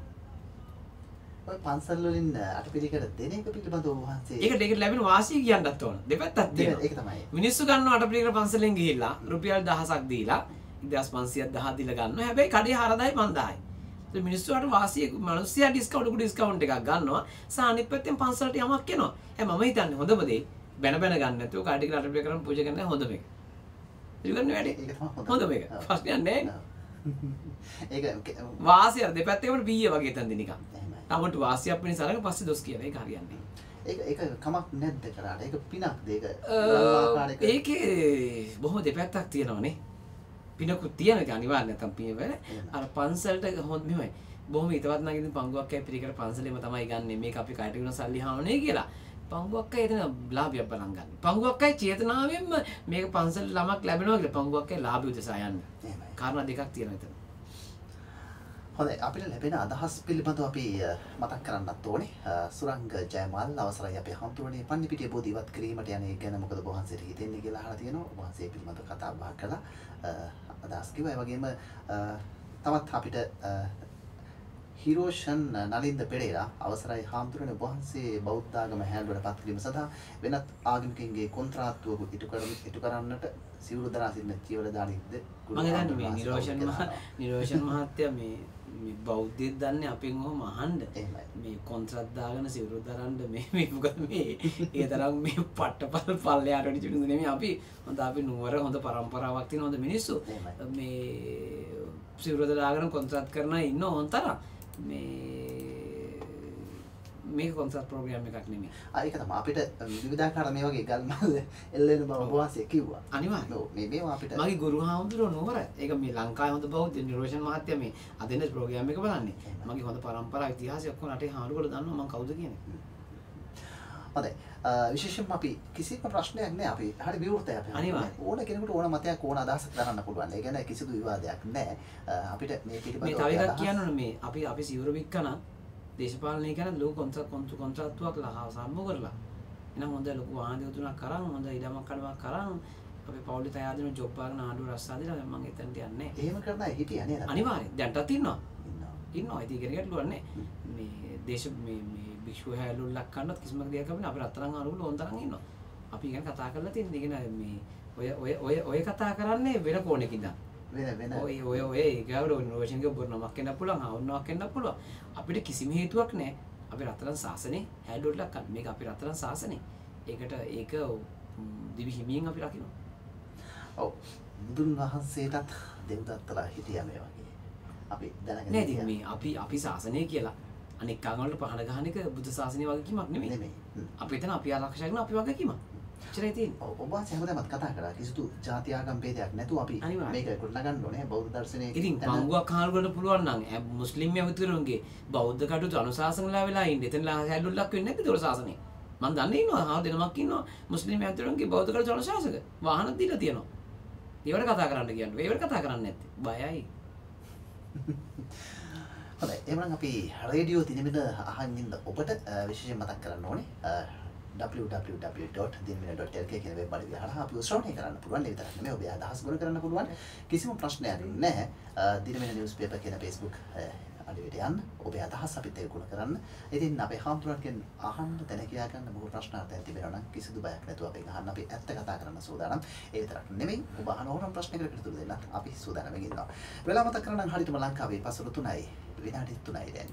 ඔය පන්සල් වලින් අටපිරිකර දෙන එක පිළිබඳව වහන්සේ ඒකට ඒකට ලැබෙන වාසිය කියන්නත් ඕන. දෙපැත්තක් තියෙනවා. ඒක තමයි. මිනිස්සු ගන්නවා අටපිරිකර පන්සලෙන් ගිහිල්ලා රුපියල් දහසක් දීලා දෙදාස් පන්සියයක් දහයක් දීලා ගන්නවා. හැබැයි කඩේ හරදායි පන්දායි. ඒ මිනිස්සුන්ට වාසිය මිනිස්සයා ඩිස්කවුන්ට් ලොකු ඩිස්කවුන්ට් එකක් ගන්නවා. සානිත් පැත්තෙන් පන්සලට යමක් එනවා. හැබැයි මම හිතන්නේ හොඳම දේ බැන බැන ගන්න නැතුව කඩේ අටපිරිකරම් පූජා කරන්න හොඳම එක. ඉතින් වැඩි හොඳම එක. ප්‍රශ්නයක් නැහැ. ඒක වාසිය දෙපැත්තේම බීය වගේ තන්දි නිකන්. තමන්ට වාසියක් වෙන සරක පස්සේ දොස් කියන එක හරියන්නේ. ඒක ඒක කමක් නැද්ද කරාට ඒක පිනක්ද ඒක ඒකේ බොහොම දෙපැත්තක් තියෙනවානේ. පිනකුත් තියෙන එක අනිවාර්ය නැත්තම් පින වෙන. අර පන්සලට හොඳ මෙහෙමයි. බොහොම හිතවත් නැගිටින පංගුවක් අය පිරිකර පන්සලේම තමයි ගන්නෙ. මේක අපි කයට ගුණ සල්ලි හාවනේ කියලා. පංගුවක් අය එතන ලාභයක් බලන් ගන්න. පංගුවක් අය චේතනාවෙන්ම මේක පන්සල ළමක් ලැබෙනවා කියලා පංගුවක් අය ලාභය උදෙසා යන්න. එහෙමයි. කාරණා දෙකක් තියෙනවා එතන. හොඳයි අපිට ලැබෙන අදහස් පිළිබඳව අපි මතක් කරන්නත් ඕනේ. සුරංග ජයමාල් අවසරයි අපේ හම්තුරණේ පන්නිපිටිය බෝධි ඉවත් කිරීමට යන එක ගැන මොකද වහන්සේට හිතෙන්නේ කියලා අහලා තියෙනවා. වහන්සේ පිළිබඳව කතා බහ කළා. අදහස් කිව්වා. ඒ වගේම තවත් අපිට හිරෝෂන් නලින්ද පෙරේරා අවසරයි හාමුදුරනේ වහන්සේ බෞද්ධ ආගම හැල්වල පත් කිරීම සඳහා වෙනත් ආගමිකයින්ගේ කොන්ත්‍රාත්තුව ඉටු කර ඉටු කරන්නට සිවුරු දරා සිටින චීවර දානිද්ද මම හිතන්නේ මේ නිරෝෂන් මහ නිරෝෂන් මහත්තයා මේ මේ බෞද්ධයෙක් දන්නේ අපෙන් ඔහොම අහන්න මේ කොන්ත්‍රාත් දාගෙන සිවුරු දරන්න මේ මේ මොකද මේ ඒ තරම් මේ පට්ටපල් පල්ලයට වැඩි චුණු නෙමෙයි අපි හොඳ අපි නුවර හොඳ පරම්පරාවක් තියෙන හොඳ මිනිස්සු මේ සිවුරු දාගෙන කොන්ත්‍රාත් කරන ඉන්න ඕන තරම් මේ මේක කොන්සර්ට් ප්‍රෝග්‍රෑම් එකක් නෙමෙයි. ආ ඒක තමයි අපිට විවිධාකාර මේ වගේ ගල්මල් එල්ලෙන බව වහන්සේ කිව්වා. අනිවාර්යයෙන්. ඔව් මේ මේවා අපිට මගේ ගුරු හාමුදුරුවෝ නුවර. ඒක මේ ලංකාවේ හොඳ බෞද්ධ නිරෝෂන් මහත්තයා මේ අදින ප්‍රෝග්‍රෑම් එක බලන්නේ. මගේ හොඳ පරම්පරාව ඉතිහාසය ඔක්කොම රටේ හාමුදුරුවෝ දන්නවා මම කවුද කියන්නේ. හොඳයි. විශේෂයෙන්ම අපි කිසිම ප්‍රශ්නයක් නෑ අපි හරි විවෘතයි අපි. අනිවාර්යයෙන්. ඕන කෙනෙකුට ඕන මතයක් ඕන අදහසක් දරන්න පුළුවන්. ඒ කියන්නේ කිසිදු විවාදයක් නෑ. අපිට මේ පිළිබඳව මේ තව එකක් කියන්න ඕනේ මේ අපි අපි සිවුර වික්කන දේශපාලනය කියන ලොකු කොන්ත්‍රාත් කොන්ත්‍රාත්තුවක් ලහා සම්බෝ කරලා. එහෙනම් හොඳ ලොකු වාහන දෙතුනක් කරන් හොඳ ඉඩමක් කඩමක් කරන් අපි පවුලේ තයාර දෙන ජොබ් එකන ආණ්ඩුව රස්සා දෙලා මම එතනට යන්නේ. එහෙම කරන අය හිටියා නේද? අනිවාර්යෙන්. දැන්ටත් ඉන්නවා. ඉන්නවා. ඉතින් ඒක ගැටලුවක් නෑ. මේ දේශ මේ මේ භික්ෂුව හැලුල්ලක් ගන්නත් කිසිම දෙයක් අපිට අපි රත්තරන් ආරුවල ඕන තරම් ඉන්නවා. අපි ගැන කතා කරලා තියෙන්නේ. ඉගෙන මේ ඔය ඔය ඔය ඔය කතා කරන්නේ වෙන කෝණකින්. වෙන වෙන ඔය ඔය ඔය ඒකවල ඉනෝවේෂන් එක බොර නමක් වෙන්න පුළුවන්, ආවුණාවක් වෙන්න පුළුවන්. අපිට කිසිම හේතුවක් නැහැ. අපි රත්තරන් සාසනේ හැලුල්ලක් ගන්න. මේක අපි රත්තරන් සාසනේ. ඒකට ඒක දිවි හිමියෙන් අපි රකින්න. ඔව්. බුදුන් වහන්සේටත් දෙව්දත්තලා හිටියා මේ වගේ. අපි දැනගෙන නෑ ඉතින් මේ අපි අපි සාසනය කියලා අනෙක් කන් වලට පහන ගහන එක බුද්ධ ශාසනය වගකීමක් නෙමෙයි. නෙමෙයි. අපි එතන අපි ආරක්ෂා කරන අපි වගකීමක්. එච්චරයි තියෙන්නේ. ඔව් ඔබ වහන්සේ හැමදාමත් කතා කරා කිසිදු ಜಾති ආගම් ભેදයක් නැතුව අපි මේක ගොඩනගන්න ඕනේ බෞද්ධ දර්ශනයේ. ඉතින් පංගුවක් අහන්න ගන්න පුළුවන් නම් මුස්ලිම් යවතුරුන්ගේ බෞද්ධ කටයුතු අනුශාසනලා වෙලා ඉන්නේ. එතනලා හැල්ලුල්ලක් වෙන්නේ නැද්ද දොර ශාසනය? මම දන්නේ ඉන්නවා හා දෙනමක් ඉන්නවා මුස්ලිම් යවතුරුන්ගේ බෞද්ධ කටයුතු අනුශාසක. වාහනක් දීලා තියෙනවා. ඒවට කතා කරන්න කියන්නේ. ඒවට කතා කරන්නේ නැත්තේ. බයයි. හොඳයි එහෙනම් අපි රේඩියෝ දිනමින අහන් ඉන්න ඔබට විශේෂයෙන් මතක් කරන්න ඕනේ w w w dot dinmina dot l k කියන වෙබ් අඩවිය හරහා අපිව ශ්‍රවණය කරන්න පුළුවන්. ඒ විතරක් නෙමෙයි ඔබේ අදහස් ගොනු කරන්න පුළුවන්. කිසිම ප්‍රශ්නයක් නැහැ. දිනමෙන නිවුස් පේපර් කියන Facebook අඩවියට යන්න. ඔබේ අදහස් අපිත් එක්ක ගොනු කරන්න. ඉතින් අපේ හාමුදුරුවන්ගෙන් අහන්න දැන කියා ගන්න බොහෝ ප්‍රශ්න අර්ථයක් තිබෙනවා නම් කිසිදු බයක් නැතුව අපෙන් අහන්න. අපි ඇත්ත කතා කරන්න සූදානම්. ඒ විතරක් නෙමෙයි ඔබ අහන ඕනම ප්‍රශ්නයකට පිළිතුරු දෙන්න අපි සූදානම් ඉන්නවා. වෙලාව මතක් කරගන්න හරියටම ලංකාවේ පසළොව තුනයි විනාඩි තුනයි දැන්.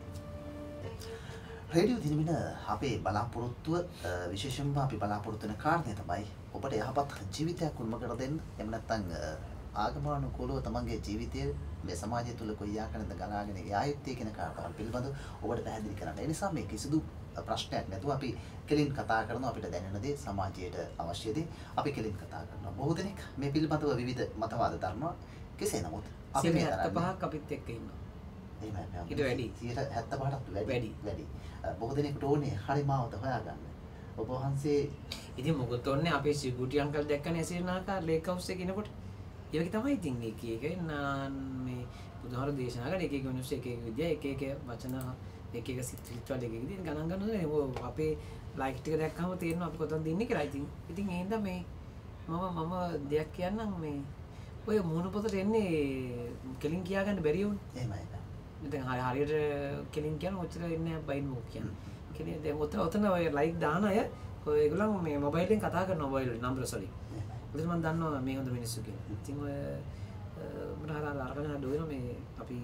රේඩියෝ දිනමින අපේ බලාපොරොත්තුව විශේෂයෙන්ම අපි බලාපොරොත්තු වෙන කාරණය තමයි ඔබට යහපත් ජීවිතයක් උන්ම කර දෙන්න. එහෙම නැත්නම් ආගමනුකූලව තමන්ගේ ජීවිතය මේ සමාජය තුළ කොයි ආකාරයෙන්ද ගලාගෙන යායුත්තේ කියන කාරණාවන් පිළිබඳව ඔබට පැහැදිලි කරන්න. ඒ නිසා මේ කිසිදු ප්‍රශ්නයක් නැතුව අපි කෙලින් කතා කරනවා. අපිට දැනෙන දේ සමාජයට අවශ්‍ය දේ අපි කෙලින් කතා කරනවා. බොහෝ දෙනෙක් මේ පිළිබඳව විවිධ මතවාද දරනවා. කෙසේ නමුත් අපි මේ පහක් අපිත් එක්ක ඉන්නවා. එහෙමයි. ඊට වැඩි හැත්තෑ පහටත් වැඩි. වැඩි. වැඩි. බොහෝ දෙනෙකුට ඕනේ හරි මාවත හොයාගන්න. ඔබ වහන්සේ ඉතින් මොකද ඕනේ අපේ සිකුටි අංකල් දැක්කනේ ඇසිරෙන ආකාර ලේක් හවුස් එකේ ඉනකොට. ඒ වගේ තමයි ඉතින් එක එක මේ බුදුහාර දේශනා කරන එක එක මිනිස්සු එක එක විදිය එක එක වචන එක එක සිත් විචාල එක එක විදිය ගණන් ගන්නකොට අපේ ලයික් ටික දැක්කම තේරෙනවා අපි කොතනද ඉන්නේ කියලා. ඉතින් ඉතින් ඒ හින්දා මේ මම මම දෙයක් කියන්නම් මේ ඔය මුණු පොතට එන්නේ කෙලින් කියා ගන්න බැරි වුණේ. එහෙමයි. දැන් හරි හරියට කෙලින් කියන ඔච්චර ඉන්නේ බයින් මොක කියන්නේ. කෙලින් දැන් ඔතන ඔතන ඔය ලයික් දාන අය ඔය ඒගොල්ලන් මේ මොබයිලෙන් කතා කරනවා මොබයිල් වලින් නම්බර් වලින්. ඒකෙන් මම දන්නවා මේ හොඳ මිනිස්සු කියලා. ඉතින් ඔය මට හර හර අරගෙන හදුවෙන මේ අපි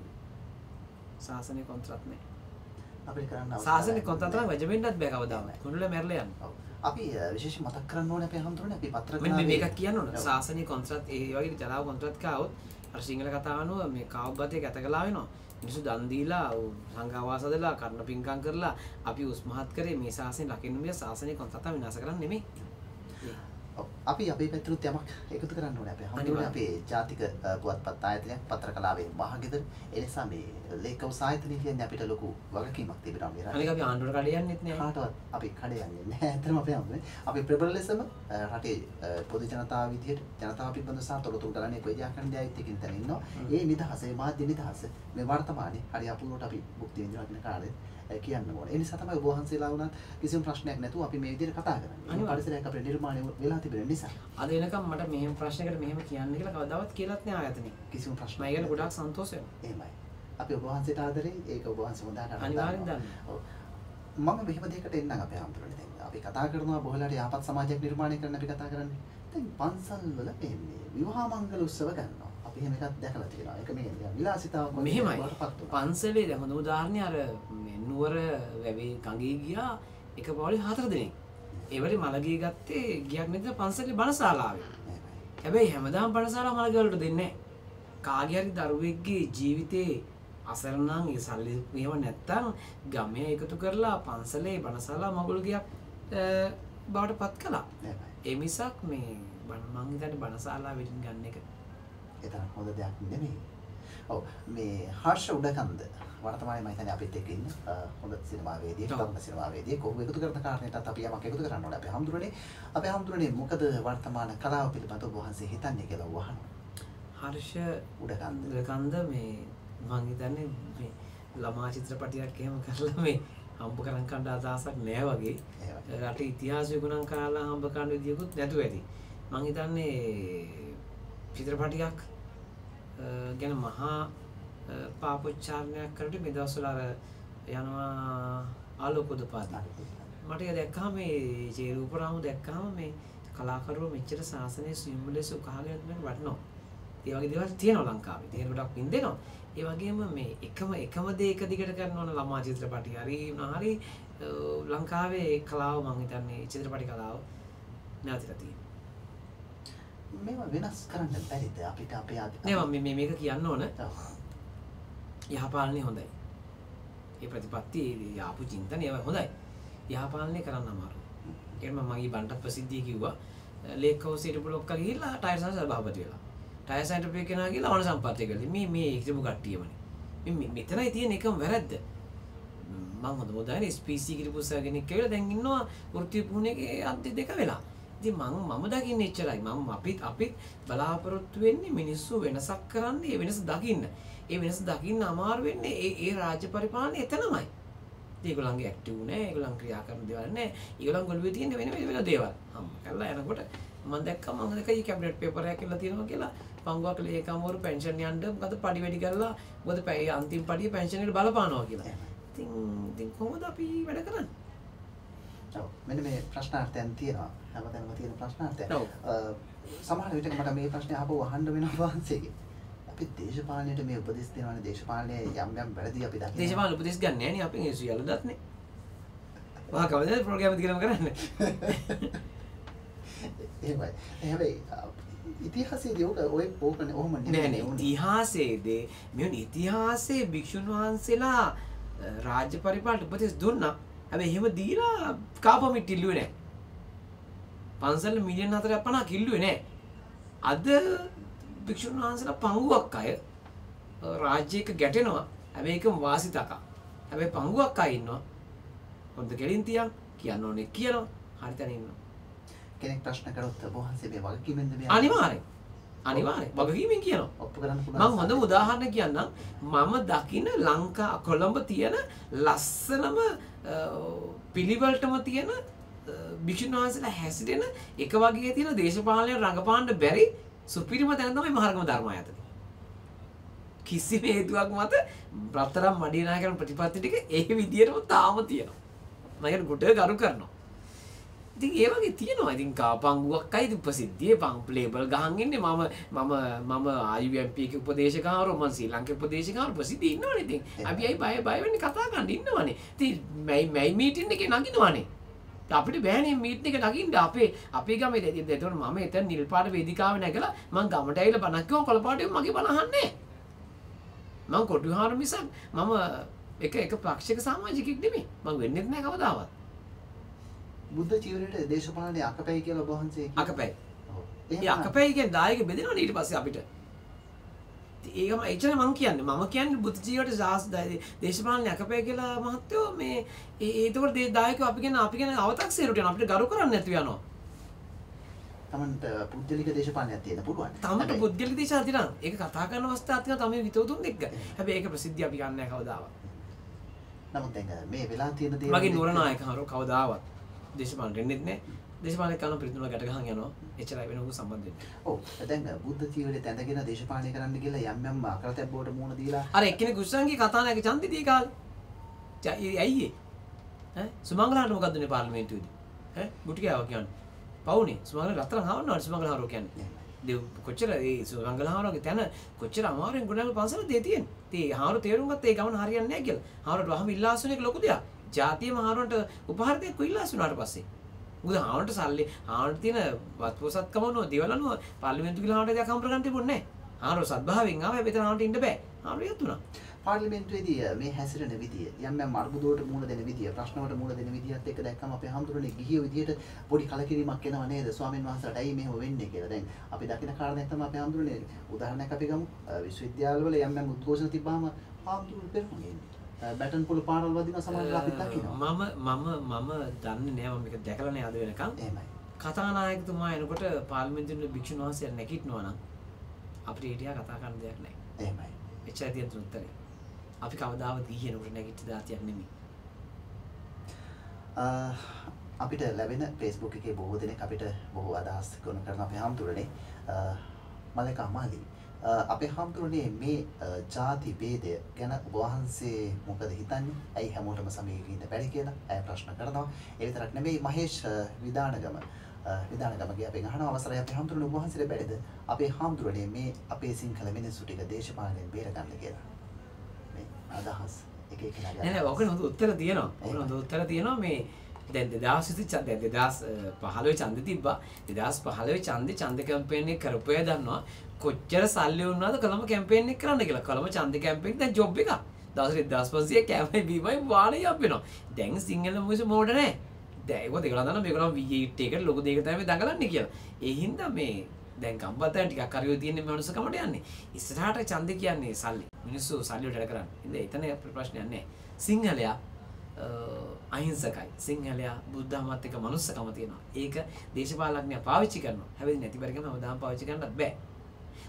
සාසනය කොන්ත්‍රාත් නෑ. අපිට කරන්න අවශ්‍ය සාසනය කොන්ත්‍රාත් නම් වැජෙන්නත් බෑ කවදාම. කුණුල මැරලා යනවා. අපි විශේෂ මතක් කරන්න ඕනේ අපේ හඳුරන්නේ අපි පත්‍ර මෙන්න මේක කියන්න ඕන. සාසනය කොන්ත්‍රාත් ඒ වගේ ජලාව කොන්ත්‍රාත් කාවොත් අර සිංහල කතාව අනුව මේ කාව්බතේ ගැත කළා වෙනවා. මිනිස්සු දන් දීලා සංඝවාස දලා කර්ණ පින්කම් කරලා අපි උස්මහත් කරේ මේ ශාසනය රකින්න මිය ශාසනය කොන්ත්‍රාත් විනාශ කරන්න නෙමෙයි. අපි අපේ පැත්තට යමක් එකතු කරන්න ඕනේ. අපේ හඳුනන අපේ ජාතික පුවත්පත් ආයතනයක් පත්‍ර කලාවේ මහගෙදර. ඒ නිසා මේ ලේකවුස් ආයතනය කියන්නේ අපිට ලොකු වගකීමක් තිබෙනවා මේ රටේ. අනික අපි ආණ්ඩුවට කඩේ යන්නෙත් නෑ. කාටවත් අපි කඩේ යන්නේ නෑ. ඇත්තටම අපි යන්නේ. අපි ප්‍රබල ලෙසම රටේ පොදු ජනතාව විදියට ජනතාව පිළිබඳව සහ තොරතුරු ගලන්නේ කොයි ආකාරයෙන් දැයිත්කින් තන ඉන්නවා. ඒ නිදහසේ මාධ්‍ය නිදහස මේ වර්තමානයේ හරි අපූර්වට අපි භුක්ති විඳිනවා කියන කාර්යය කියන්න ඕනේ. ඒ නිසා තමයි ඔබ වහන්සේලා වුණත් කිසිම ප්‍රශ්නයක් නැතුව අපි මේ විදිහට කතා කරන්නේ. අනිත් පරිසරයක් අපේ නිර්මාණය වෙලා තිබෙන නිසා. අද වෙනකම් මට මෙහෙම ප්‍රශ්නයකට මෙහෙම කියන්න කියලා කවදාවත් කියලාත් නෑ ආයතනෙ. කිසිම ප්‍රශ්නයක්. මම ඒකට ගොඩාක් සන්තෝෂ වෙනවා. එහෙමයි. අපි ඔබ වහන්සේට ආදරේ ඒක ඔබ වහන්සේ හොඳට අනිවාර්යෙන් දන්නවා. ඔව්. මම මෙහෙම දෙයකට එන්නම් අපේ හම්බුනේ දැන්. අපි කතා කරනවා බොහොලට යහපත් සමාජයක් නිර්මාණය කරන්න අපි කතා කරන්නේ. දැන් පන්සල් වල මේ විවාහ මංගල උත්සව ගන්නවා. අපි එහෙම එකක් දැකලා තියෙනවා. ඒක මේ විලාසිතාවක් මෙහෙමයි. පන්සලේ දැන් හොඳ උදාහරණයක් අර නුවර වැවේ ගඟේ ගියා එක පවුලේ හතර දෙනෙක්. ඒ වලේ මලගේ ගත්තේ ගියක් නැතිව පන්සලේ බණශාලාවේ. හැබැයි හැමදාම බණශාලාව මලගේ වලට දෙන්නේ නැහැ. කාගේ හරි දරුවෙක්ගේ ජීවිතේ අසරණ නම් ඒ සල්ලි මෙහෙම නැත්තම් ගමේ එකතු කරලා පන්සලේ බණශාලා මගුල් ගියක් බවට පත් කළා. ඒ මිසක් මේ මං හිතන්නේ බණශාලා වෙලින් ගන්න එක ඒ තරම් හොඳ දෙයක් නෙමෙයි. ඔව් මේ හර්ෂ උඩකන්ද වර්තමානයේ මම හිතන්නේ අපිත් එක්ක ඉන්න හොඳ සිනමාවේදී තරුණ සිනමාවේදී කොහොම එකතු කරන කාරණේටත් අපි යමක් එකතු කරන්න ඕනේ. අපේ හම්දුරනේ අපේ හම්දුරනේ මොකද වර්තමාන කලාව පිළිබඳව ඔබ වහන්සේ හිතන්නේ කියලා වහනවා. හර්ෂ උඩකන්ද උඩකන්ද මේ මං හිතන්නේ මේ ළමා චිත්‍රපටියක් එහෙම කරලා මේ හම්බ කරන් කන්න අදහසක් නෑ වගේ. රටේ ඉතිහාසය ගුණන් කාලා හම්බ කරන විදියකුත් නැතුව ඇති. මං හිතන්නේ චිත්‍රපටියක් ගැන මහා පාපොච්චාරණයක් කරලා මේ දවස්වල අර යනවා ආලෝකෝදපාදී. මට ඒක දැක්කම මේ ජේ රූපරාමු දැක්කම මේ කලාකරුවෝ මෙච්චර සාසනයේ සියුම් ලෙස උකහාගෙන යන වටනවා. ඒ වගේ දේවල් තියෙනවා ලංකාවේ. තියෙන ගොඩක් පින්දෙනවා. ඒ වගේම මේ එකම එකම දේ එක දිගට කරනවා නම් ළමා චිත්‍රපටි හරි හරි ලංකාවේ කලාව මම හිතන්නේ චිත්‍රපටි කලාව නැතිලා තියෙනවා. මේවා වෙනස් කරන්න බැරිද අපිට අපේ ආදී නේ මම මේ මේක කියන්න ඕන. යහපාලනය හොඳයි. ඒ ප්‍රතිපත්ති යාපු චින්තනය ඒවා හොඳයි. යහපාලනය කරන්න අමාරුයි. ඒක මම මගේ බණ්ඩත් ප්‍රසිද්ධිය කිව්වා. ලේක් හවුස් එකේ පොලොක්ක ගිහිල්ලා ටයර් සංස් සභාපති වෙලා. ටයර් සෙන්ටර් එකේ කෙනා ගිහිල්ලා වන සම්පත්තිය කළේ. මේ මේ ඉතිමු කට්ටියමනේ. මේ මෙතනයි තියෙන එකම වැරද්ද. මම හොඳ මොදානේ එස් පී සී කිරිපුස්සා කෙනෙක් කියලා දැන් ඉන්නවා වෘත්තීය පුහුණුවේ අන්ති දෙක වෙලා. ඉතින් මම මම දකින්නේ එච්චරයි. මම අපිත් අපිත් බලාපොරොත්තු වෙන්නේ මිනිස්සු වෙනසක් කරන්න, ඒ වෙනස දකින්න. ඒ වෙනස දකින්න අමාරු වෙන්නේ ඒ ඒ රාජ්‍ය පරිපාලනය එතනමයි. ඒගොල්ලන්ගේ ඇක්ටිව් නෑ ඒගොල්ලන් ක්‍රියා කරන දේවල් නෑ ඒගොල්ලන් ගොළුවේ තියෙන වෙන වෙන දේවල් හම් කරලා යනකොට මම දැක්කා මම දැක්කා මේ කැබිනට් පේපර් එකක් කියලා තියෙනවා කියලා පංගුවක් ලේකම්වරු පෙන්ෂන් යන්න මොකද පඩි වැඩි කරලා මොකද පැය අන්තිම පඩිය පෙන්ෂන් එකට බලපානවා කියලා. ඉතින් ඉතින් කොහොමද අපි වැඩ කරන්නේ? ඔව් මෙන්න මේ ප්‍රශ්නාර්ථයන් තියෙනවා. හැමතැනම තියෙන ප්‍රශ්නාර්ථය. සමහර විටක මට මේ ප්‍රශ්නේ අහපුව අහන්න වෙනවා වහන්සේගේ. අපි දේශපාලනයට මේ උපදෙස් දෙනවානේ දේශපාලනයේ යම් යම් වැරදි අපි දකිනවා. දේශපාලන උපදෙස් ගන්න නෑනේ අපි ඒ සියල්ල දත්නේ. වහ කවදාද ප්‍රෝග්‍රෑම් එක දිගටම කරන්නේ? එහෙමයි. හැබැයි ඉතිහාසයේදී ඔක ඔය ඕකනේ ඔහොම නෑ නෑ ඉතිහාසයේදී මෙවන ඉතිහාසයේ භික්ෂුන් වහන්සේලා රාජ්‍ය පරිපාලන උපදෙස් දුන්නා. හැබැයි එහෙම දීලා කාපොමිට් ඉල්ලුවේ නෑ. පන්සල් මිලියන හතරක් පනහක් ඉල්ලුවේ නෑ. අද භික්ෂුන් වහන්සේලා පංගුවක් අය රාජ්‍යයක ගැටෙනවා. හැබැයි ඒක වාසිතක. හැබැයි පංගුවක් අය ඉන්නවා. හොඳ කෙලින් තියන් කියන්න ඕනේ කියනවා. හරියටම ඉන්නවා. කෙනෙක් ප්‍රශ්න කරොත් ඔබ වහන්සේ මේ වගකීමෙන්ද මේ අනිවාර්යෙන් අනිවාර්යෙන් වගකීමෙන් කියනවා. ඔප්පු කරන්න පුළුවන්. මම හොඳම උදාහරණ කියන්නම්. මම දකින ලංකා කොළඹ තියෙන ලස්සනම පිළිවෙලටම තියෙන භික්ෂුන් වහන්සේලා හැසිරෙන එක වගේ තියෙන දේශපාලනය රඟපාන්න බැරි සුපිරිම තැන තමයි මහරගම ධර්මායතන. කිසිම හේතුවක් මත රත්තරන් මඩිය නායකයන් ප්‍රතිපත්ති ටික ඒ විදියටම තාම තියෙනවා. මම ඒකට ගොඩ ගරු කරනවා. ඉතින් ඒ වගේ තියෙනවා. ඉතින් කාපංගුවක් අයිති ප්‍රසිද්ධියේ පං ලේබල් ගහන් ඉන්නේ මම මම මම ආයි වී එම් පී ගේ උපදේශකවරු මම ශ්‍රී ලංකේ උපදේශකවරු ප්‍රසිද්ධියේ ඉන්නවනේ. ඉතින් අපි අයි බය බය වෙන්නේ කතා කරන්න ඉන්නවනේ. ඉතින් මයි මයි මීටින් එකේ නගිනවනේ. අපිට බෑනේ මීට් එක නගින්න අපේ අපේ ගමේ එතකොට මම එතන නිල් පාට වේදිකාවේ නැගලා මං ගමට ඇවිල්ලා බණක් කිව්වා කොළ පාටේ මගේ බණ අහන්නේ. මං කොටුහාර මිසක් මම එක එක පක්ෂික සමාජිකෙක් නෙමෙයි. මං වෙන්නේ නැහැ කවදාවත්. බුද්ධ ජීවිතයේ දේශපාලනයේ අකපැයි කියලා ඔබ වහන්සේ කියනවා. අකපැයි. ඔව්. ඒ අකපැයි කියන්නේ දායක බෙදෙනවනේ ඊට පස්සේ අපිට. ඒකම එච්චර මං කියන්නේ මම කියන්නේ බුද්ධ ජීවිතයේ සාස් දේශපාලනයේ අකපැයි කියලා මහත්තයෝ මේ ඒ ඒතකොට දායකයෝ අපි කියන අපි කියන අව탁සීරුට යනවා අපිට ගරු කරන්නේ නැතුව යනවා. තමන්ට පුද්ගලික දේශපාලනයක් තියෙන පුළුවන්. තමන්ට පුද්ගලික දේශපාලනයක් තියෙනවා. ඒක කතා කරන අවස්ථාවක් තියෙනවා තමයි විතෝතුන් එක්ක. හැබැයි ඒක ප්‍රසිද්ධිය අපි ගන්න නැහැ කවදාවත්. නමුත් දැන් මේ වෙලා තියෙන දේ මගේ නුරනායකහරු කවදාවත් දේශපාලනට එන්නේ නැහැ. දේශපාලනය කරන පිළිතුරු ගැට ගහන් යනවා. එච්චරයි වෙන උගු සම්බන්ධ වෙන්නේ. ඔව්. දැන් බුද්ධ ජීවිතේ ඇඳගෙන දේශපාලනය කරන්න කියලා යම් යම් අකරතැබ්බුවට මුහුණ දීලා අර එක්කෙනෙක් උස්සන්ගේ කතා නැගේ චන්දිතී කාලේ. ඇයි ඒ? ඈ සුමංගලහට මොකද්ද නේ පාර්ලිමේන්තුවේදී? ඈ ගුටිකාව කියන්නේ. පවුනේ සුමංගල රත්තරන් හවන්නවට සුමංගලහරෝ කියන්නේ. දෙව් කොච්චර ඒ සුමංගලහරෝගේ තැන කොච්චර අමාරුවෙන් ගොඩනගලා පන්සල දෙය තියෙන්නේ. ඉතින් හාරු තේරුම් ගත්ත ඒ ගමන හරියන්නේ නැහැ කියලා. හාරුට වහම ඉල්ලාසුන එක ලොකු දෙයක්. ජාතිය මහාරුන්ට උපහාර දෙයක් කොයිලාස් වුණාට පස්සේ. මොකද හාරුන්ට සල්ලි හාරුන්ට තියෙන වත්පොසත්කම නෝ දේවලනුව පාර්ලිමේන්තු කියලා හාරුන්ට දෙයක් හම්බ කරගන්න තිබුණේ නැහැ. හාරු සත්භාවයෙන් ආවා මෙතන හාරුන්ට ඉන්න බෑ. හාරු යතුණා. පාර්ලිමේන්තුවේදී මේ හැසිරෙන විදිය යම් යම් අර්බුදවලට මුහුණ දෙන විදිය ප්‍රශ්න වලට මුහුණ දෙන විදියත් එක්ක දැක්කම අපේ හැමදෙරෝනේ ගිහිය විදියට පොඩි කලකිරීමක් එනවා නේද ස්වාමීන් වහන්සේලාට ඇයි මෙහෙම වෙන්නේ කියලා. දැන් අපි දකින කාරණයක් තමයි අපේ හැමදෙරෝනේ උදාහරණයක් අපි ගමු විශ්වවිද්‍යාලවල යම් යම් උද්ඝෝෂණ තිබ්බාම හැමදෙරෝ පෙරමුණ එන්නේ. බැටන් පොළ පාරවල් වදින සමහරවල් අපි දකිනවා. මම මම මම දන්නේ නෑ මම මේක දැකලා නෑ අද වෙනකන්. එහෙමයි. කතානායකතුමා එනකොට පාර්ලිමේන්තුවේ භික්ෂුන් වහන්සේලා නැගිටිනවා නම් අපිට හිටියා කතා කරන්න දෙයක් නෑ. එහෙමයි. එච්චරයි තියෙන උත්තරේ. අපි කවදාවත් ගිහිනකොට නැගිට දාතියක් නෙමෙයි. අපිට ලැබෙන Facebook එකේ බොහෝ දෙනෙක් අපිට බොහෝ අදහස් ගොනු කරන අපේ හැමතුරනේ මලක අමාලි අපේ හැමතුරනේ මේ ಜಾති ભેදය ගැන ඔබ වහන්සේ මොකද හිතන්නේ? ඇයි හැමෝටම සමගිව ඉන්න බැරි කියලා අය ප්‍රශ්න කරනවා. ඒ විතරක් නෙමෙයි මහේෂ් විදානගම විදානගමගේ අපේ අහන අවසරයි අපේ හැමතුරනේ ඔබ වහන්සේට බැරිද අපේ හැමතුරනේ මේ අපේ සිංහල මිනිස්සු ටික දේශපාලනයෙන් බේර ගන්න කියලා. අදහස් එක එක නෑ නෑ ඔකට හොඳ උත්තර තියෙනවා. ඔකට හොඳ උත්තර තියෙනවා මේ දැන් දෙදාස් විසි දැන් දෙදාස් පහළොව ඡන්දෙ තිබ්බා. දෙදාස් පහළොව ඡන්දෙ ඡන්ද කැම්පේන් එක කරපුවා දන්නවා. කොච්චර සල්ලි වුණාද කොළඹ කැම්පේන් එක කරන්න කියලා. කොළඹ ඡන්ද කැම්පේන් දැන් ජොබ් එක. දවසට දෙදාස් පන්සිය කැමේ බීමයි වාණේ යප්පෙනවා. දැන් සිංහල මිනිස්සු මෝඩ නෑ. දැන් ඒක දෙකලා දන්නවා මේගොල්ලෝ වී එයිට් එකට ලොකු දෙයක තමයි දඟලන්නේ කියලා. ඒ හින්දා මේ දැන් කම්පතෙන් ටිකක් කරියෝ තියෙන මනුස්සකමට යන්නේ. ඉස්සරහට ඡන්ද කියන්නේ සල්ලි. මිනිස්සු සල්ලි වලට වැඩ කරන්නේ. ඉතින් එතන ප්‍රශ්නයක් නැහැ. සිංහලයා අහිංසකයි. සිංහලයා බුද්ධ ධර්මات එක්ක මනුස්සකම තියෙනවා. ඒක දේශපාලඥයා පාවිච්චි කරනවා. හැබැයි නැති බැරිකම හැමදාම පාවිච්චි කරන්නත් බෑ.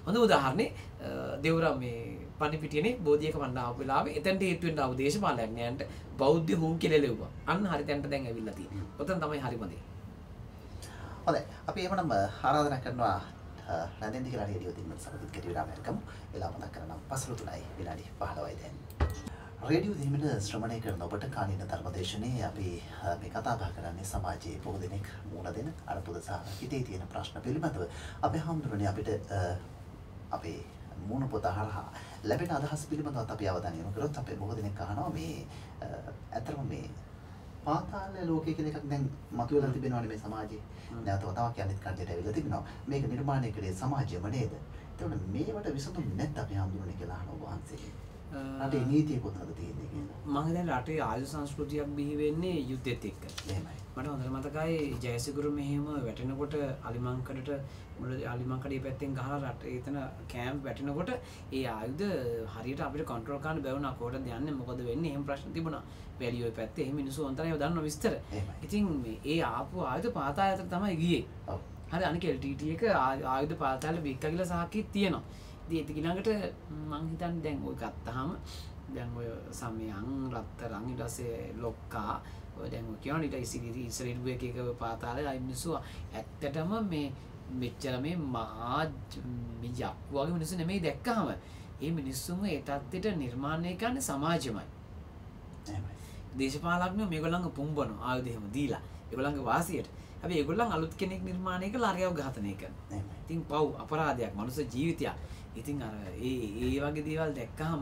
හොඳ උදාහරණේ දෙවුරම් මේ පණිපිටියනේ බෝධියක වණ්ඩ ආපු වෙලාවේ එතනට හේතු වෙන්න ආපු දේශපාලඥයන්ට බෞද්ධ හුම් කියලා ලෙව්වා. අන්න හරි තැනට දැන් ඇවිල්ලා තියෙනවා. ඔතන තමයි හරිම දේ. හොඳයි. අපි එහෙමනම් ආරාධනා කරනවා නැදෙන්දි කියලා රේඩියෝ දින්මත් සමගින් කෙටි විරාමයක් ගමු. වෙලාව මතක් කරනම් පසළොව තුනයි විනාඩි පහළොවයි දැන්. රේඩියෝ දින්මට ශ්‍රවණය කරන ඔබට කාලීන ධර්මදේශනයේ අපි මේ කතා බහ කරන්නේ සමාජයේ බොහෝ දෙනෙක් මුණ දෙන අරපුද සහ හිතේ තියෙන ප්‍රශ්න පිළිබඳව. අපේ හැමෝටම අපිට අපේ මුණ පොත හරහා ලැබෙන අදහස් පිළිබඳව අපි අවධානය යොමු කරොත් අපේ බොහෝ දෙනෙක් අහනවා මේ ඇත්තම මේ පාතාල ලෝකයේ කියලා එකක් දැන් මතුවලා තිබෙනවානේ මේ සමාජයේ. නැවත වතාවක් යන්නත් කන්දේට ඇවිල්ලා තිබෙනවා. මේක නිර්මාණය කළේ සමාජයම නේද? එතකොට මේවට විසඳුම් නැත්නම් අපි හඳුනන්නේ කියලා අහනවා වහන්සේ. රටේ නීතිය කොතනද තියෙන්නේ කියලා. මම හිතන්නේ රටේ ආයු සංස්කෘතියක් බිහි වෙන්නේ යුද්ධෙත් එක්ක. එහෙමයි. මට හොඳට මතකයි ජයසිගුරු මෙහෙම වැටෙනකොට අලිමංකඩට මුල අලිමංකඩේ පැත්තෙන් ගහලා රට එතන කැම්ප් වැටෙනකොට ඒ ආයුධ හරියට අපිට කන්ට්‍රෝල් කරන්න බැවුණා. කොහෙටද යන්නේ මොකද වෙන්නේ එහෙම ප්‍රශ්න තිබුණා. වැලියෝ පැත්තේ එහෙම මිනිස්සු අන්තරය දන්නව විස්තර. ඉතින් මේ ඒ ආපු ආයුධ පාතාලයට තමයි ගියේ. ඔව්. හරි අනික එල් ටී ටී එක ආයුධ පාතාලේ වික්කගිල සාක්කිත් තියෙනවා. ඉතින් ඒක ඊළඟට මං හිතන්නේ දැන් ඔය ගත්තාම දැන් ඔය සමයන් රත්තරන් ඊට පස්සේ ලොක්කා ඔය දැන් ඔය කියනවා ඊට ඉසිරි ඉස්රේල් එක එක පාතාලේ අය මිනිස්සු ඇත්තටම මේ මෙච්චර මේ මහා මේ යක්කු වගේ මිනිස්සු නෙමෙයි දැක්කහම මේ මිනිස්සුන්ව ඒ තත්ත්වයට නිර්මාණය කරන්නේ සමාජයමයි. එහෙමයි. දේශපාලඥයෝ මේගොල්ලන්ව පුම්බනවා ආයුධ එහෙම දීලා. ඒගොල්ලන්ගේ වාසියට. හැබැයි ඒගොල්ලන් අලුත් කෙනෙක් නිර්මාණය කරලා අරයව ඝාතනය කරනවා. එහෙමයි. ඉතින් පව් අපරාධයක් මනුස්ස ජීවිතයක්. ඉතින් අර ඒ ඒ වගේ දේවල් දැක්කහම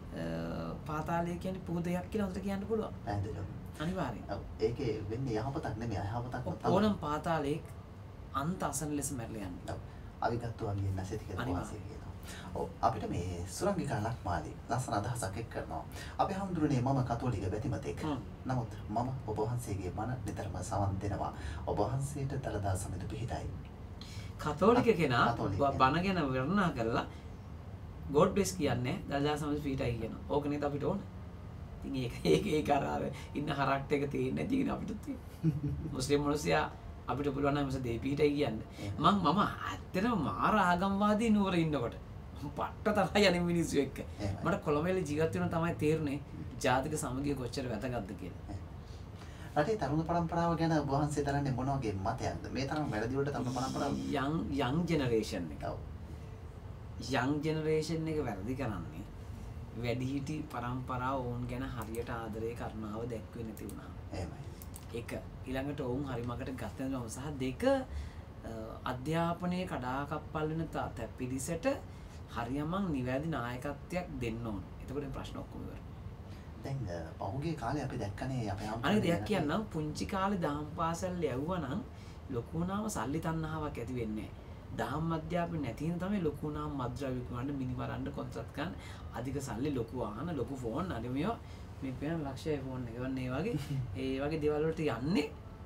පාතාලය කියන්නේ පුහුදයක් කියලා හොඳට කියන්න පුළුවන්. පැහැදිලිව. අනිවාර්යෙන්. ඔව්. ඒකේ වෙන්නේ යහපතක් නෙමෙයි අයහපතක් තමයි. ඕනම් පාතාලේ අන්ත අසන ලෙස මැරලා යන්නේ. ඔව්. අවිගත්තු වගේ නැසෙති කියලා වාසිය කියනවා. ඔව් අපිට මේ සුරංගිකා ලක්මාලි ලස්සන අදහසක් එක් කරනවා. අපි හඳුරන්නේ මම කතෝලික බැතිමතෙක්. නමුත් මම ඔබ වහන්සේගේ මන නිතරම සවන් දෙනවා. ඔබ වහන්සේට දලදා සමිඳු පිහිටයි. කතෝලික කෙනා බණ ගැන වර්ණනා කරලා ගෝඩ් බ්ලෙස් කියන්නේ දලදා සමිඳු පිහිටයි කියනවා. ඕක නේද අපිට ඕන. ඉතින් ඒක ඒක ඒක අර ඉන්න හරක්ට එක තේින්නේ නැති කෙනා අපිට තියෙන්නේ. මුස්ලිම් මිනිස්සයා අපිට පුළුවන් නම් මොකද දෙපීටයි කියන්නේ. මම මම ඇත්තටම මාර ආගම්වාදී නුවර ඉන්නකොට පට්ට තරහා යන මිනිස්සු එක්ක මට කොළඹේ ජීවත් වෙන තමයි තේරුනේ ජාතික සමගිය කොච්චර වැදගත්ද කියලා. රටේ තරුණ පරම්පරාව ගැන ඔබ වහන්සේ තරන්නේ මොන වගේ මතයක්ද? මේ තරම් වැඩි වලට තරුණ පරම්පරාව යන් යන් ජෙනරේෂන් එක. ඔව්. යන් ජෙනරේෂන් එක වැඩි කරන්නේ වැඩිහිටි පරම්පරාව ඕන් ගැන හරියට ආදරේ කරුණාව දැක්වෙන්නේ නැති වුණා. එහෙමයි. එක ඊළඟට ඔවුන් හරිමකට ගතනවා සහ දෙක අධ්‍යාපනයේ කඩාකප්පල් වෙන තැපිරිසට හරියමං නිවැරදි නායකත්වයක් දෙන්න ඕන. එතකොට ප්‍රශ්න ඔක්කොම ඉවරයි. දැන් පහුගිය කාලේ අපි දැක්කනේ අපේ අනිත් දෙයක් කියන්නම් පුංචි කාලේ දහම් පාසල් යවුවා ලොකු වුණාම සල්ලි තණ්හාවක් ඇති වෙන්නේ නැහැ. දහම් අධ්‍යාපනය නැති හින්දා තමයි ලොකු වුණාම මද්ද්‍රව්‍ය කුණ්ඩ මිනිමරන්න කොන්ත්‍රාත් ගන්න අධික සල්ලි ලොකු වාහන ලොකු ෆෝන් අර මේවා මේ පේන ලක්ෂය ෆෝන් එක වන්නේ ඒ වගේ ඒ වගේ දේවල් වලට යන්නේ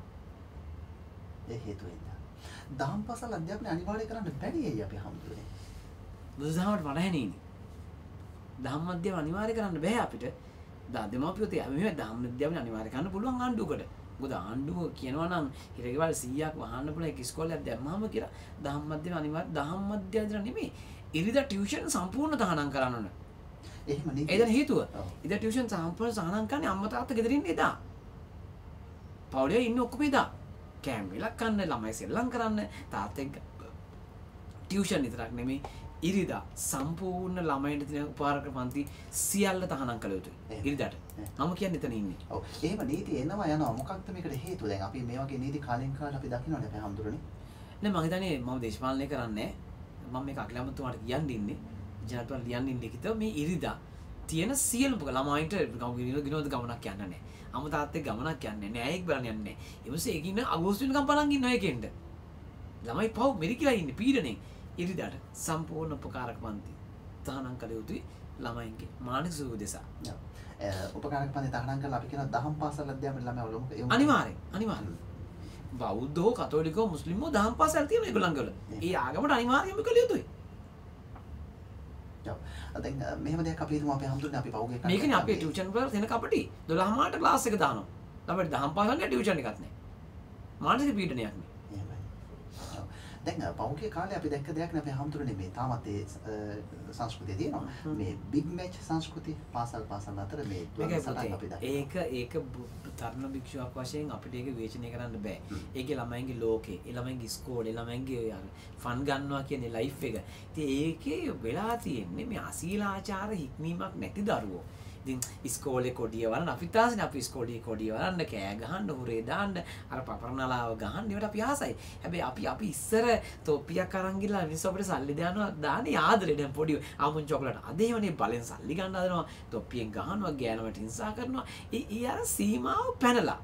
ඒ හේතු වෙනවා. දහම් පාසල් අධ්‍යාපනය අනිවාර්ය කරන්න බැරි ඇයි අපි හම්බුනේ? බුදුදහමට වඩහැනිනේ. දහම් අධ්‍යාපනය අනිවාර්ය කරන්න බෑ අපිට. දා දෙමාපියෝ තියා මේ දහම් අධ්‍යාපනය අනිවාර්ය කරන්න පුළුවන් ආණ්ඩුවකට. මොකද ආණ්ඩුව කියනවා නම් හිරගෙවල් සීයක් වහන්න පුළුවන් එක ඉස්කෝලයක් දැම්මම කියලා දහම් අධ්‍යාපනය අනිවාර්ය දහම් අධ්‍යාපනය නෙමෙයි. ඉරිදා ටියුෂන් සම්පූර්ණ තහනම් කරන්න ඕන. එහෙම නේ. ඒදන් හේතුව. ඉතින් ටියුෂන් සම්පූර්ණ තහනම් කරන්නේ අම්මා තාත්තා ගෙදර ඉන්නේ එදා. පවුලේ ඉන්න ඔක්කොම එදා. කෑම වෙලක් කන්න ළමයි සෙල්ලම් කරන්න තාත්තෙක් ටියුෂන් විතරක් නෙමෙයි ඉරිදා සම්පූර්ණ ළමයින්ට තියෙන උපකාරක පන්ති සියල්ල තහනම් කළ යුතුයි. ඉරිදාට. මම කියන්නේ එතන ඉන්නේ. ඔව්. එහෙම නීති එනවා යනවා. මොකක්ද මේකට හේතුව? දැන් අපි මේ වගේ නීති කාලෙන් කාලට අපි දකින්නනේ අපේ හැමදෙරනේ. නෑ මම හිතන්නේ මම දේශපාලනය කරන්නේ මම මේක අග්‍රාමතුමාට කියන්න ඉන්නේ. ජනතාවට ලියන්න ඉන්නේ කිත මේ ඉරිදා තියෙන සියලුම ළමයින්ට විනෝද ගමනක් යන්න නැහැ. අම්මා තාත්තේ ගමනක් යන්නේ නැහැ. ඒක බලන්න යන්නේ නැහැ. ඊමසේ ඒකින්න අගෝස්තු වෙනකම් බලන් ඉන්නවා ඒකෙන්ද. ළමයි පව් මෙරිකිලා ඉන්නේ පීඩනේ. ඉරිදාට සම්පූර්ණ උපකාරක පන්ති තහනම් කළ යුතුයි ළමයින්ගේ මානසික සුවදෙස. උපකාරක පන්ති තහනම් කරලා අපි කියන දහම් පාසල් අධ්‍යාපන ළමයි වලම අනිවාර්යෙන් අනිවාර්යෙන් බෞද්ධෝ කතෝලිකෝ මුස්ලිමෝ දහම් පාසල් තියෙන ඒගොල්ලන්ගේ වල. ඒ ආගමට අනිවාර්යයෙන්ම කළ යුතුයි. දැන් මෙහෙම දෙයක් අපි හිතමු අපි හම්දුනේ අපි පහුගිය කාලේ මේකනේ අපේ ටියුෂන් වල තැන කපටි දොළහ මාට ක්ලාස් එක දානවා. ළමයි දහම් පාසල් නේ ටියුෂන් එකක් නැහැ. මානසික පීඩනයක් නේ. එහෙමයි. දැන් පෞගේ කාලේ අපි දැක්ක දෙයක් නේ අපේ හැමතුරනේ මේ තාමත් ඒ සංස්කෘතිය තියෙනවා. මේ බිග් මැච් සංස්කෘතිය පාසල් පාසල් අතර මේ සටන් අපි දක්වනවා. ඒක ඒක තරුණ භික්ෂුවක් වශයෙන් අපිට ඒක විවේචනය කරන්න බෑ. ඒකේ ළමයින්ගේ ලෝකේ, ඒ ළමයින්ගේ ඉස්කෝලේ, ළමයින්ගේ ෆන් ගන්නවා කියන්නේ ලයිෆ් එක. ඉතින් ඒකේ වෙලා තියෙන්නේ මේ අශීලාචාර හික්මීමක් නැති දරුවෝ. ඉතින් ඉස්කෝලේ කොඩිය වලන අපි තාසනේ අපි ඉස්කෝලේ කොඩිය වලන්න කෑ ගහන්න හුරේ දාන්න අර පපරනලාව ගහන්න ඒවට අපි ආසයි. හැබැයි අපි අපි ඉස්සර තොප්පියක් අරන් ගිහලා මිනිස්සු අපිට සල්ලි දානවා දාන්නේ ආදරේ දැන් පොඩි ආමුන් චොකලට්. අද එහෙමනේ බලෙන් සල්ලි ගන්න හදනවා. තොප්පියෙන් ගහනවා ගෑනවට හිංසා කරනවා. ඒ ඒ අර සීමාව පැනලා.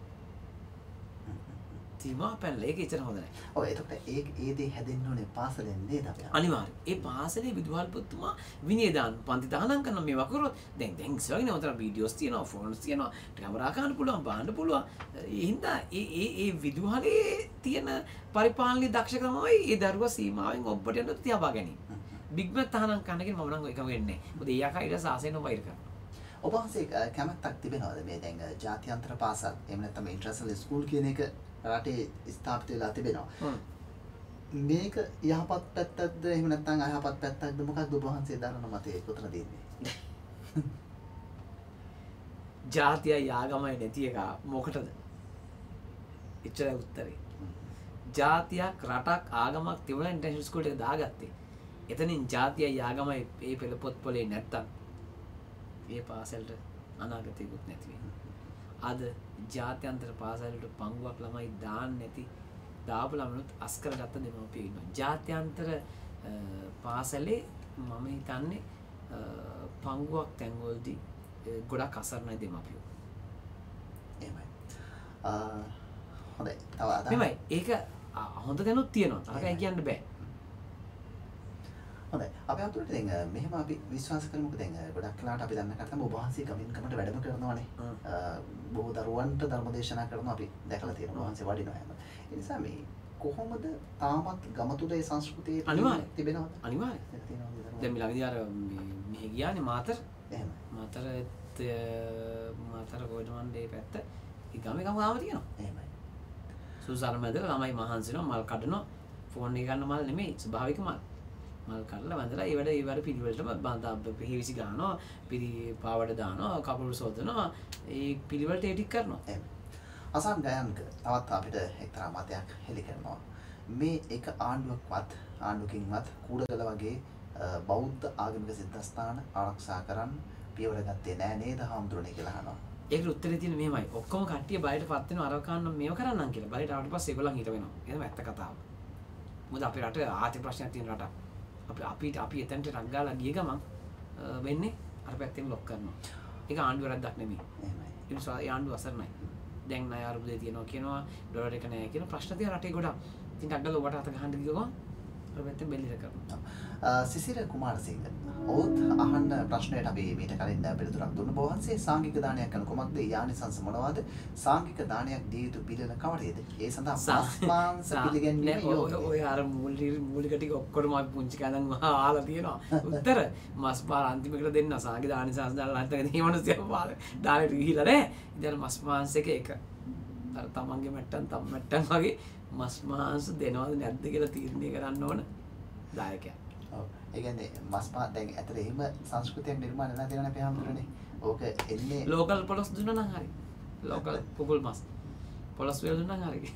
සීමාව පැනලා ඒක ඉතන හොඳ නැහැ. ඔව් එතකොට ඒ ඒ දේ හැදෙන්න ඕනේ පාසලෙන් නේද අපි? අනිවාර්යයෙන්. ඒ පාසලේ විදුහල්පතිතුමා විනය දාන පන්ති දානම් කරන මේවා කරොත් දැන් දැන් ඉස්සරගෙන උතර වීඩියෝස් තියෙනවා, ෆෝන්ස් තියෙනවා, කැමරා ගන්න පුළුවන්, බලන්න පුළුවන්. ඒ හින්දා ඒ ඒ ඒ විදුහලේ තියෙන පරිපාලනීය දක්ෂකමයි ඒ දරුවා සීමාවෙන් ඔබට යන තියාවා ගැනීම. බිග් මැච් තහනම් කරන්නකින් මම නම් එකම වෙන්නේ නැහැ. මොකද ඒ ආකාරයට සාසයෙන් වෛර කරනවා. ඔබ වහන්සේ කැමැත්තක් තිබෙනවද මේ දැන් ජාත්‍යන්තර පාසල් එහෙම නැත්නම් ඉන්ටර්නැෂනල් ස්කූල් කියන එක රටේ ස්ථාපිත වෙලා තිබෙනවා. මේක යහපත් පැත්තක්ද එහෙම නැත්නම් අයහපත් පැත්තක්ද මොකක්ද ඔබ වහන්සේ දරන මතය කොතනද ඉන්නේ? ජාතියයි ආගමයි නැති එක මොකටද? එච්චරයි උත්තරේ. ජාතියක් රටක් ආගමක් තිබුණා ඉන්ටර්නැෂනල් ස්කූල් එක දාගත්තේ. එතනින් ජාතියයි ආගමයි මේ පෙළ පොත් පොලේ නැත්තම් ඒ පාසලට අනාගතයකුත් නැති වෙනවා. අද ජාත්‍යන්තර පාසලට පංගුවක් ළමයි දාන්න නැති දාපු ළමනුත් අස් කරගත්ත දෙමව්පියෝ ඉන්නවා. ජාත්‍යන්තර පාසලේ මම හිතන්නේ පංගුවක් තැන්වලදී ගොඩක් අසරණයි දෙමව්පියෝ. එහෙමයි. අ හොඳයි. තව අද මෙමය ඒක හොඳ දැනුත් තියෙනවා. තරකයි කියන්න බෑ. හොඳයි. අපි අතුරට දැන් මෙහෙම අපි විශ්වාස කරමුකෝ දැන් ගොඩක් කලාට අපි දන්න කටම ඔබ වහන්සේ ගමින් ගමට වැඩම කරනවානේ. බොහෝ දරුවන්ට ධර්ම දේශනා කරනවා අපි දැකලා තියෙනවා. ඔබ වහන්සේ වඩිනවා හැම. ඒ නිසා මේ කොහොමද තාමත් ගම තුල ඒ සංස්කෘතිය තිබෙනවද? අනිවාර්යයෙන්. දැන් මේ ළඟදී අර මෙහෙ ගියානේ මාතර. එහෙම. මාතර මාතර ගෝඩමන්ඩේ පැත්ත ඒ ගමේ ගම ගාම තියෙනවා. එහෙමයි. සුසාර මැදලා ළමයි මහන්සිනවා මල් කඩනවා. ෆෝන් එක ගන්න මල් නෙමෙයි ස්වභාවික මල්. මල් කඩලා වැඳලා ඒ වැඩ ඒ වැඩ පිළිවෙලටම බඳා පිහිවිසි ගන්නවා පිළි පාවඩ දානවා කපුරු සෝදනවා ඒ පිළිවෙලට ඒ ටික කරනවා. එහෙම. අසන් ගයන්ක තවත් අපිට එක්තරා මතයක් හෙළි කරනවා. මේ එක ආණ්ඩුවක්වත් ආණ්ඩුවකින්වත් කූඩගල වගේ බෞද්ධ ආගමික සිද්ධාස්ථාන ආරක්ෂා කරන්න පියවර ගත්තේ නෑ නේද හාමුදුරනේ කියලා අහනවා. ඒකට උත්තරේ තියෙන්නේ මෙහෙමයි. ඔක්කොම කට්ටිය බයට පත් වෙනවා අර කන්න මේව කරන්නම් කියලා. බයට ආවට පස්සේ ඒගොල්ලන් හිට වෙනවා. එහෙනම් ඇත්ත කතාව. මොකද අපේ රටේ ආර්ථික ප්‍රශ්නයක් තියෙන රටක්. අපි අපිට අපි එතනට රක් ගාලා ගිය ගමන් වෙන්නේ අර පැත්තෙන් ලොක් කරනවා. ඒක ආණ්ඩුව වැරද්දක් නෙමෙයි. එහෙමයි. ඒ නිසා ආණ්ඩුව අසරණයි. දැන් ණය අරුබුදේ තියෙනවා කියනවා ඩොලර් එක නැහැ කියන ප්‍රශ්න තියෙන රටේ ගොඩක්. ඉතින් රක් ගාලා ඔබට අත ගහන්න ගිය ගමන් අර පැත්තෙන් බෙල්ලිර කරනවා. සිසිර කුමාරසිංහ ඔවුත් අහන්න ප්‍රශ්නයට අපි මීට කලින් පිළිතුරක් දුන්න බොහන්සේ සාංගික දානයක් කරන කොමක්ද යානිසංස මොනවාද සාංගික දානයක් දිය යුතු පිළිවෙල කවරේද ඒ සඳහා මාංශ පිළිගැන්වීම යෝග්‍යද ඔය අර මූලික මූලික ටික ඔක්කොම අපි පුංචි කඳන් ආලා තියෙනවා උත්තර මස් පාර අන්තිමකට දෙන්න සාංගික දානිසංස දාලා නැත්නම් මේ මිනිස්සු පාර දානෙට ගිහිලා නේ ඉතින් මස් මාංශ එක එක අර තමන්ගේ මට්ටම් තම මට්ටම් වගේ මස් මාංශ දෙනවද නැද්ද කියලා තීරණය කරන්න ඕන දායකයා. ඔව් ඒ කියන්නේ මස් පාත් දැන් ඇතර එහෙම සංස්කෘතියක් නිර්මාණය වෙලා තියෙනවා අපේ හැමෝටනේ. ඕක එන්නේ ලෝකල් පොලොස් දුන්නා නම් හරි. ලෝකල් පුකුල් මස්. පොලොස් වල දුන්නා නම් හරි.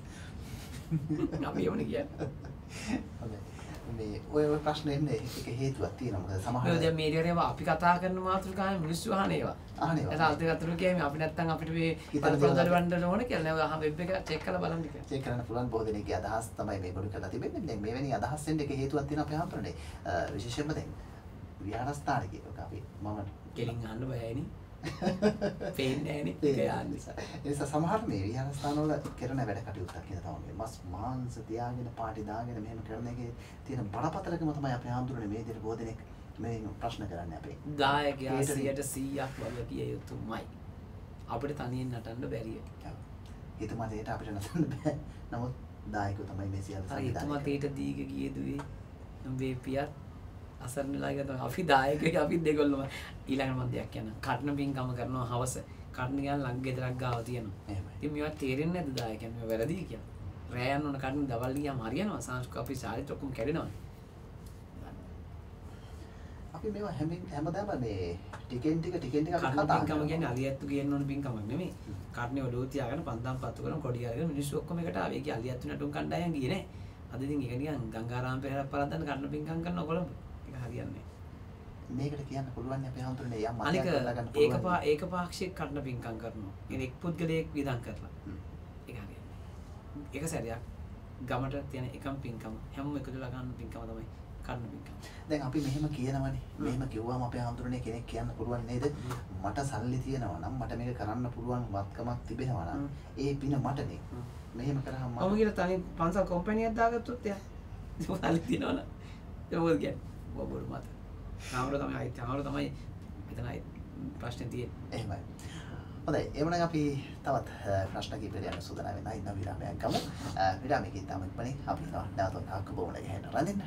අපි යවන්නේ කියන්නේ. හොඳයි. මේ ඔය ඔය ප්‍රශ්න එන්නේ ඒක හේතුවක් තියෙනවා. මොකද සමහර වෙලාවට දැන් මේ ඒරියාවේ අපි කතා කරන මාතෘකාවේ මිනිස්සු අහන ඒවා. අහන ඒවා. ඒක අල්තගතරු කියන්නේ අපි නැත්තම් අපිට මේ පළපොළ වණ්ඩන ඕනේ කියලා නේද? අහ වෙබ් එක චෙක් කරලා බලන්න කියලා. චෙක් කරන්න පුළුවන් බොහෝ දෙනෙක්ගේ අදහස් තමයි මේ ගොනු කරලා තිබෙන්නේ. දැන් මෙවැනි අදහස් එන්න එක හේතුවක් තියෙනවා අපේ හැමෝටනේ. විශේෂයෙන්ම දැන් විහාරස්ථාන කියනක අපි මම කෙලින් අහන්න බයයිනේ. පේන්නේ නැහනේ. ඒක යන්නේ. ඒ නිසා සමහර මේ විහාරස්ථාන වල කරන වැඩ කටයුත්තක් කියන තමයි මස් මාංශ තියාගෙන පාටි දාගෙන මෙහෙම කරන එකේ තියෙන බරපතලකම තමයි අපේ ආන්දරනේ මේ විදිහට බොහෝ දෙනෙක් මේ ප්‍රශ්න කරන්නේ අපේ. දායකයා සියයට සීයක් වගේ කිය යුතුමයි. අපිට තනියෙන් නටන්න බැරිය. හිතමතේට අපිට නටන්න බෑ. නමුත් දායකයෝ තමයි මේ සියල්ල සංවිධානය කරන්නේ. හිතමතේට දීග ගියේ දුවේ වේපියත් අසරණලා ගියද අපි දායකයෝ අපි දෙගොල්ලම ඊළඟ මම දෙයක් කියන්න. කටන පින්කම කරනවා හවස. කටන ගියන් ළඟ ගෙදරක් ගාව තියෙනවා. එහෙමයි. ඉතින් මේවා තේරෙන්නේ නැද්ද දායකයන් මේ වැරදි කියලා. රෑ යන්න ඕන කඩන දවල් ගියාම හරියනවා සංස්කෘතික අපි සාරිත් ඔක්කොම කැඩෙනවා. අපි මේවා හැම හැමදාම මේ ටිකෙන් ටික ටිකෙන් ටික අපි කතා කරනවා. පින්කම කියන්නේ අලියැත්තු කියන්න ඕන පින්කමක් නෙමෙයි. කාටනේ ඔළුව තියාගෙන පන්දම් පත්තු කරන කොඩි අරගෙන මිනිස්සු ඔක්කොම එකට ආවේ. ඒකේ අලියැත්තු නටුම් කණ්ඩායම් ගියේ නේ. අද ඉතින් ඒක නිකන් ගංගාරාම පෙරහැර පරද්දන්න කන්න පින්කම් කරනවා කොළඹ. ඒක හරියන්නේ නැහැ. මේකට කියන්න පුළුවන් නේ අපි හඳුනන්නේ යම් මතයක් කරලා ගන්න පුළුවන්. ඒක පා ඒක පාක්ෂික කන්න පින්කම් කරනවා. ඒ එක් පුද්ගලයෙක් විඳන් කරලා. ඒක හරියන්නේ. ඒක සැරයක් ගමට තියෙන එකම පින්කම හැම එකදලා ගන්න පින්කම තමයි කන්න පින්කම. දැන් අපි මෙහෙම කියනවනේ. මෙහෙම කිව්වම අපේ හඳුනන්නේ කෙනෙක් කියන්න පුළුවන් නේද? මට සල්ලි තියෙනවා නම් මට මේක කරන්න පුළුවන් වත්කමක් තිබෙනවා නම් ඒ පින මටනේ. මෙහෙම කරාම මම ඔහොම කියලා තනි පන්සල් කම්පැනි එකක් දාගත්තොත් එයා සල්ලි තියනවනේ. ඒක මොකද කියන්නේ? බබුරු මත. ආමර තමයි අයිති. ආමර තමයි මෙතනයි ප්‍රශ්නේ තියෙන්නේ. එහෙමයි. හොඳයි. එවනම් අපි තවත් ප්‍රශ්න කිහිපයක් යන සූදානම් වෙනවා. ඉන්න විරාමයක් ගමු. විරාමයකින් තමයි ඉක්මනින් අපි නැවත අක්කබෝණ ගහන්න රැඳෙන්න.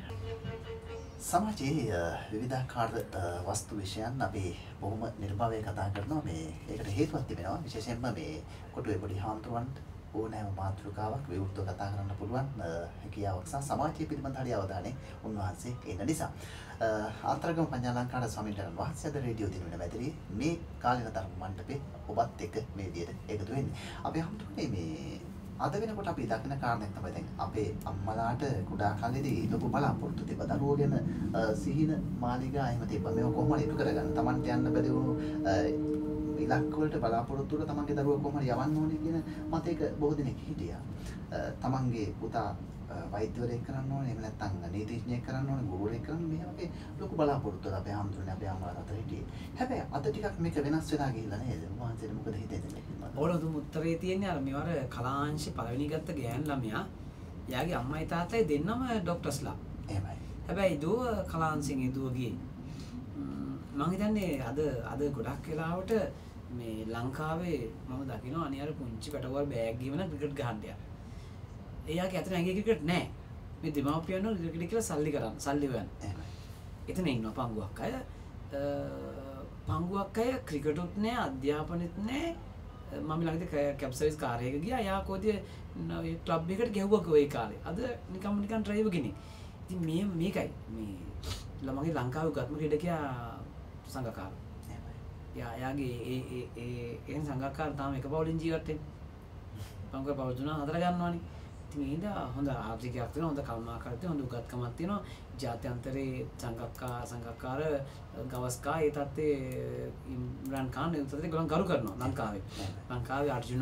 සමාජයේ විවිධාකාර වස්තු විෂයන් අපි බොහොම නිර්භවයෙන් කතා කරනවා. මේ ඒකට හේතුවක් තිබෙනවා. විශේෂයෙන්ම මේ කොටුවේ පොඩි හාමුදුරුවන්ට ඕනෑම මාතෘකාවක් විවෘතව කතා කරන්න පුළුවන් හැකියාවක් සහ සමාජය පිළිබඳ හරි අවධානය උන්වහන්සේ ඉන්න නිසා. ආන්තරගම පඤ්ඤාලංකාර ස්වාමීන් වහන්සේ අද රේඩියෝ දිනුවෙන මැදිරියේ මේ කාලීන ධර්ම මණ්ඩපේ ඔබත් එක්ක මේ විදිහට එකතු වෙන්නේ. අපි හම්තුනේ මේ අද වෙනකොට අපි දකින කාරණයක් තමයි දැන් අපේ අම්මලාට කුඩා කාලේදී ලොකු බලාපොරොත්තු තිබ්බ දරුවෝ ගැන සිහින මාලිගා එහෙම තිබ්බ. මේක කොහොම හරි ඉටු කරගන්න. Tamante යන්න බැරි වුණු ඉලක්ක වලට බලාපොරොත්තු වල තමන්ගේ දරුවා කොහොම හරි යවන්න ඕනේ කියන මතයක බොහෝ දෙනෙක් හිටියා. තමන්ගේ පුතා වෛද්‍යවරයෙක් කරන්න ඕනේ, එහෙම නැත්නම් නීතිඥයෙක් කරන්න ඕනේ, ගුරුවරයෙක් කරන්න මේ වගේ ලොකු බලාපොරොත්තු වල අපේ ආම්තුනේ අපේ අම්මලා අතර හිටියේ. හැබැයි අද ටිකක් මේක වෙනස් වෙලා ගිහිල්ලා නේද? මහන්සියට මොකද හිතෙන්නේ? ඕනතුම් උත්තරේ තියෙන්නේ අර මෙවර කලාංශේ පළවෙනි ගත්ත ගෑන් ළමයා. එයාගේ අම්මයි තාත්තයි දෙන්නම ડોක්ටර්ස්ලා. එහෙමයි. හැබැයි දුව කලාංශෙන් දුව ගියේ. මම හිතන්නේ අද අද ගොඩක් වෙලාවට මේ ලංකාවේ මම දකිනවා අනේ අර පුංචි පැටවල් බෑග් ගිහම ක්‍රිකට් ගහන්න යනවා. එයාගේ අතන ඇඟේ ක්‍රිකට් නැහැ. මේ දෙමාපියන් වල ක්‍රිකට් කියලා සල්ලි කරන් සල්ලි හොයන්න. එතන ඉන්නවා පංගුවක් අය. පංගුවක් අය ක්‍රිකටුත් නැහැ, අධ්‍යාපනෙත් නැහැ. මම ළඟදී කැබ් සර්විස් කාර් එකක ගියා. යා කොහොද ක්ලබ් එකකට ගැහුවා ඒ කාලේ. අද නිකම් නිකන් ඩ්‍රයිවර් කෙනෙක්. ඉතින් මේ මේකයි මේ ළමගේ ලංකාවේ ගත්ම ක්‍රීඩකයා සංඝකාර. යා යාගේ ඒ ඒ ඒ එන් සංඝකාර තාම එක පවුලින් ජීවත් වෙන්නේ. පංගුවේ පවුල් තුන හතර ගන්නවානේ. ඉතින් මේක හොඳ ආර්ථිකයක් තියෙනවා, හොඳ කර්මාකාරයක් තියෙනවා, හොඳ උගත්කමක් තියෙනවා. ජාත්‍යන්තරේ සංඝක්කා සංඝකාර ගවස්කා ඒ තත්ත්වයේ ඉම්රාන් ખાන් ඒ තත්ත්වයේ ගලන් කරු කරනවා ලංකාවේ. ලංකාවේ අර්ජුන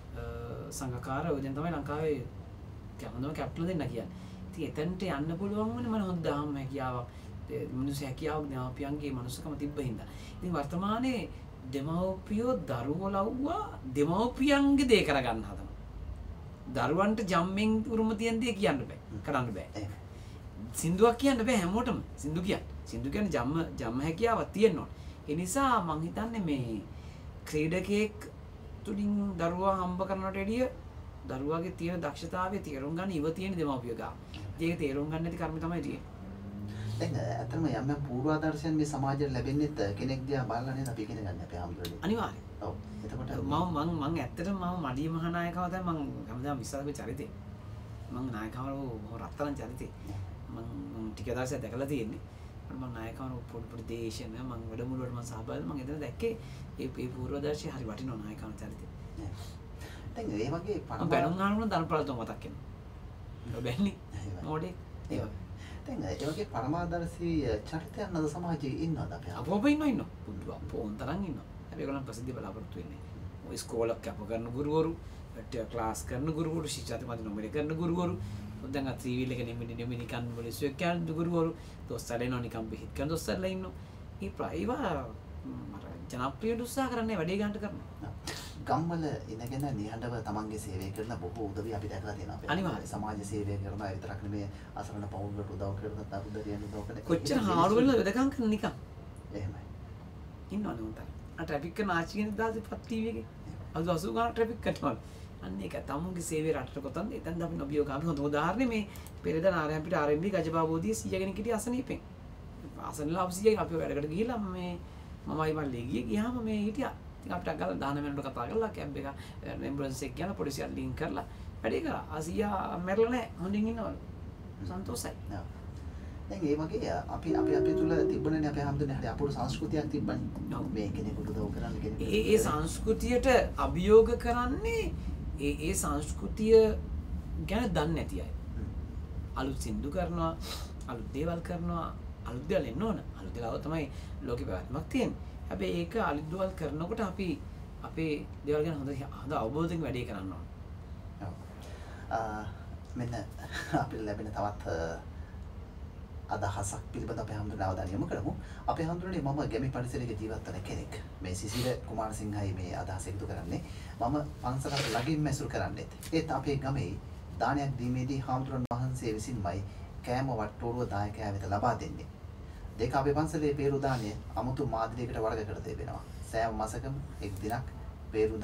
සංඝකාර ඔය දැන් තමයි ලංකාවේ හොඳම කැප්ටන් දෙන්න කියන්නේ. ඉතින් එතනට යන්න පුළුවන් වුණේ මම හොඳ දහම් හැකියාවක් මිනිස්සු හැකියාවක් දෙමාපියන්ගේ මනුස්සකම තිබ්බ හින්දා. ඉතින් වර්තමානයේ දෙමව්පියෝ දරුවෝ ලව්වා දෙමව්පියන්ගේ දේ කරගන්න හදනවා. දරුවන්ට ජම්මෙන් උරුම තියෙන දේ කියන්න බෑ. කරන්න බෑ. සින්දුවක් කියන්න බෑ හැමෝටම. සින්දු කියන්නේ. සින්දු කියන්නේ ජම්ම ජම්ම හැකියාවක් තියෙන්න ඕන. ඒ නිසා මං හිතන්නේ මේ ක්‍රීඩකයෙක් තුලින් දරුවා හම්බ කරනට එළිය දරුවාගේ තියෙන දක්ෂතාවය තේරුම් ගන්න ඉව තියෙන දෙමව්පියෝ ගාව. ඒක තේරුම් ගන්න නැති කර්ම තමයි තියෙන්නේ. දැන් ඇත්තටම යම් යම් පූර්වාදර්ශයන් මේ සමාජයට ලැබෙන්නේත් කෙනෙක් දිහා බලලා නේද අපි ඉගෙන ගන්න අපේ හැමෝටම. අනිවාර්යයෙන්. ඔව්. එතකොට මම මම මම ඇත්තටම මම මඩිය මහානායකව තමයි මම හැමදාම විශ්වාස කරන චරිතේ. මම නායකවරු රත්තරන් චරිතේ. මම ටික දවසක් දැකලා තියෙන්නේ. මම නායකවරු පොඩි පොඩි දේශන මම වැඩමුළුවට මම සහභාගී මම එතන දැක්කේ ඒ ඒ පූර්වදර්ශී හරි වටිනවා නායකවරු චරිතේ. දැන් ඒ වගේ පණ බැලුම් ගන්නකොට ධනප්‍රාලතුම මතක් වෙනවා. බැන්නේ. මොඩේ. ඒ වගේ. දැන් ඒ වගේ පරමාදර්ශී චරිතයන් අද සමාජයේ ඉන්නවද අපි? අපෝප ඉන්නව ඉන්නවා. පුදුවා පොන් තරම් ඉන්නවා. හැබැයි ඒගොල්ලන් ප්‍රසිද්ධිය බලාපොරොත්තු වෙන්නේ. ඔය ඉස්කෝලක් කැප කරන ගුරුවරු, ක්ලාස් කරන ගුරුවරු, ශිෂ්‍යත්ව මත නොමිලේ කරන ගුරුවරු, දැන් අත් ත්‍රිවිල් එක නෙමෙයි නෙමෙයි නිකන් මොලෙසු එක්කන් ගුරුවරු, දොස්තරලා නිකන් බෙහෙත් කරන දොස්තරලා ඉන්නවා. මේ ප්‍රයිවා මර ජනප්‍රිය උත්සාහ කරන්නේ වැඩේ ගන්නට කරනවා. ගම්වල ඉඳගෙන නිහඬව තමන්ගේ සේවය කරන බොහෝ උදවි අපි දැකලා තියෙනවා. අනිවාර්යයෙන් සමාජ සේවය කරන අය විතරක් නෙමෙයි අසරණ පවුල්වලට උදව් කරන තරුදරියන් උදව් කරන. කොච්චර හාරු වෙලා වෙදකම් කරන නිකන්. එහෙමයි. ඉන්නවනේ උන්ට. අර ට්‍රැෆික් කරන ආච්චි කෙනෙක් දාලා පත් ටීවී එකේ. අද අසූ ගාන ට්‍රැෆික් කරනවා. අන්න ඒක තමුන්ගේ සේවය රටට කොතනද? එතෙන්ද අපි නොබියෝ ගන්න හොඳ උදාහරණේ මේ පෙරේද නාරයන් පිට ආර් එම් බී ගජබාබෝදී සීයා කෙනෙක් හිටිය අසනීපෙන්. අසනලා අපසිය අපි වැඩකට ගිහිල්ලා මේ මමයි මල්ලේ ගියේ ගියාම මේ හිටියා. අපිට ගාලා දාන වෙනකොට කතා කරලා කැබ් එක ඇම්බුලන්ස් එක කියලා පොලිසියට ලින්ක් කරලා වැඩේ කරා. අසියා මැරෙලා නැහැ. හොඳින් ඉන්නවලු. සන්තෝෂයි. දැන් ඒ වගේ අපි අපි අපි තුල තිබුණනේ අපේ හැමදෙන්නේ හරි අපුරු සංස්කෘතියක් තිබ්බනේ. මේ කෙනෙකුට උදව් කරන්න කෙනෙක්. ඒ ඒ සංස්කෘතියට අභියෝග කරන්නේ ඒ ඒ සංස්කෘතිය ගැන දන්නේ නැති අය. අලුත් සින්දු කරනවා, අලුත් දේවල් කරනවා, අලුත් දේවල් එන්න ඕන. අලුත් දේවල් තමයි ලෝකේ පැවැත්මක් තියෙන්නේ. හැබැයි ඒක අලුත් දේවල් කරනකොට අපි අපේ දේවල් ගැන හොඳ හොඳ අවබෝධයෙන් වැඩේ කරන්න ඕන. ඔව්. මෙන්න අපිට ලැබෙන තවත් අදහසක් පිළිබඳ අපේ හැමදෙනා අවධානය යොමු කරමු. අපේ හැමදෙන්නේ මම ගැමි පරිසරයක ජීවත් වෙන කෙනෙක්. මේ සිසිල කුමාරසිංහයි මේ අදහස එකතු කරන්නේ. මම පන්සලට ළඟින්ම ඇසුරු කරන්නේත්. ඒත් අපේ ගමේ දානයක් දීමේදී හාමුදුරන් වහන්සේ විසින්මයි කෑම වට්ටෝරුව දායකයා වෙත ලබා දෙන්නේ. දෙක අපේ පන්සලේ පේරු දාණය අමුතු මාදිරියකට වර්ග කර තිබෙනවා. සෑම මාසකම එක් දිනක් පේරු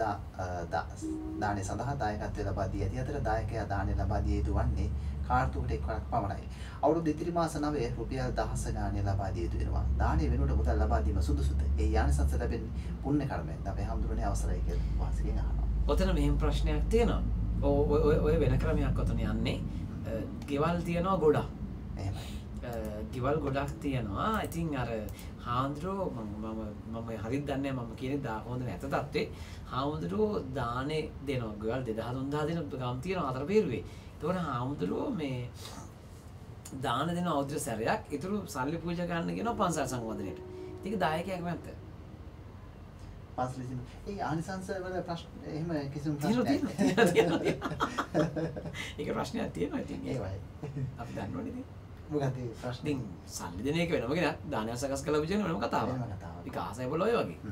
දාණය සඳහා දායකත්වය ලබා දී ඇති අතර දායකයා දාණය ලබා දී යුතු වන්නේ කාර්තුකට එක්වරක් පමණයි. අවුරුදු ඉතිරි මාස නවයේ රුපියල් දහස ගාණය ලබා දිය යුතු වෙනවා. දාණය වෙනුවට මුදල් ලබා දීම සුදුසුද? ඒ යානිසංස ලැබෙන්නේ පුණ්‍ය කර්මයෙන්. අපේ හැමදෙරේ අවසරයි කියලා වහන්සේගෙන් අහනවා. ඔතන මෙහෙම ප්‍රශ්නයක් තියෙනවා. ඔය ඔය වෙන ක්‍රමයක් ඔතන යන්නේ. ගෙවල් තියනවා ගොඩක්. එහෙමයි. ගෙවල් ගොඩක් තියෙනවා. ඉතින් අර හාමුදුරුවෝ මම මම හරියට දන්නේ නැහැ මම කියන්නේ දා හොඳ නැත තත්ත්වේ. හාමුදුරුවෝ දානේ දෙනවා. ගෙවල් දෙදාහ තුන්දාහ දෙන ගම් තියෙනවා අතර බේරුවේ. ඒතකොට හාමුදුරුවෝ මේ දාන දෙන අවුරුදු සැරයක් ඊටු සල්ලි පූජා ගන්න කියනවා පන්සල් සංවර්ධනයට. ඒක දායකයෙක් නැත්ද? පන්සලේ ඒ ආනිසංස වල ප්‍රශ්න එහෙම කිසිම ප්‍රශ්නයක් නැහැ. ඒක ප්‍රශ්නයක් තියෙනවා ඉතින් ඒවයි. අපි දන්නවනේ ඉතින්. මොකද ඒ ප්‍රශ්නේ? ඉතින් සල්ලි දෙන එක වෙනම කෙනා දානයක් සකස් කළා විදිහට වෙනම කතාවක්. වෙනම කතාවක්. ඒක ආසයි බල ඔය වගේ.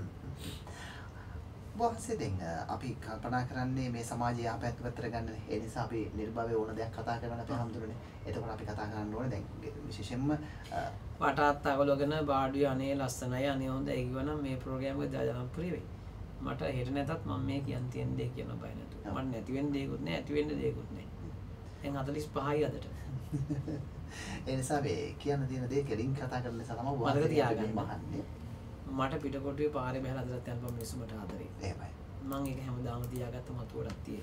වහන්සේ දැන් අපි කල්පනා කරන්නේ මේ සමාජය යහපැත්ත පැත්තට ගන්න. ඒ නිසා අපි නිර්භවය ඕන දෙයක් කතා කරන්න අපේ හැමදෙරේ. එතකොට අපි කතා කරන්න ඕනේ දැන් විශේෂයෙන්ම වටාත් අගලගෙන බාඩුවේ අනේ ලස්සනයි අනේ හොඳයි කිව්වනම් මේ ප්‍රෝග්‍රෑම් එක ජනප්‍රිය වෙයි. මට හෙට නැතත් මම මේ කියන් තියෙන දේ කියන බය නැතුව. මට නැති වෙන්න දෙයක්වත් නැහැ, ඇති වෙන්න දෙයක්වත් නැහැ. දැන් හතළිස් පහයි අදට. ඒ නිසා මේ කියන්න තියෙන දේ කෙලින් කතා කරන නිසා තමයි මතක තියාගන්න මහන්නේ. මට පිටකොටුවේ පාරේ බහලා අදලත් යන බම් මිනිස්සු මට ආදරේ. එහෙමයි. මම ඒක හැමදාම තියාගත්ත මතුවටක් tie.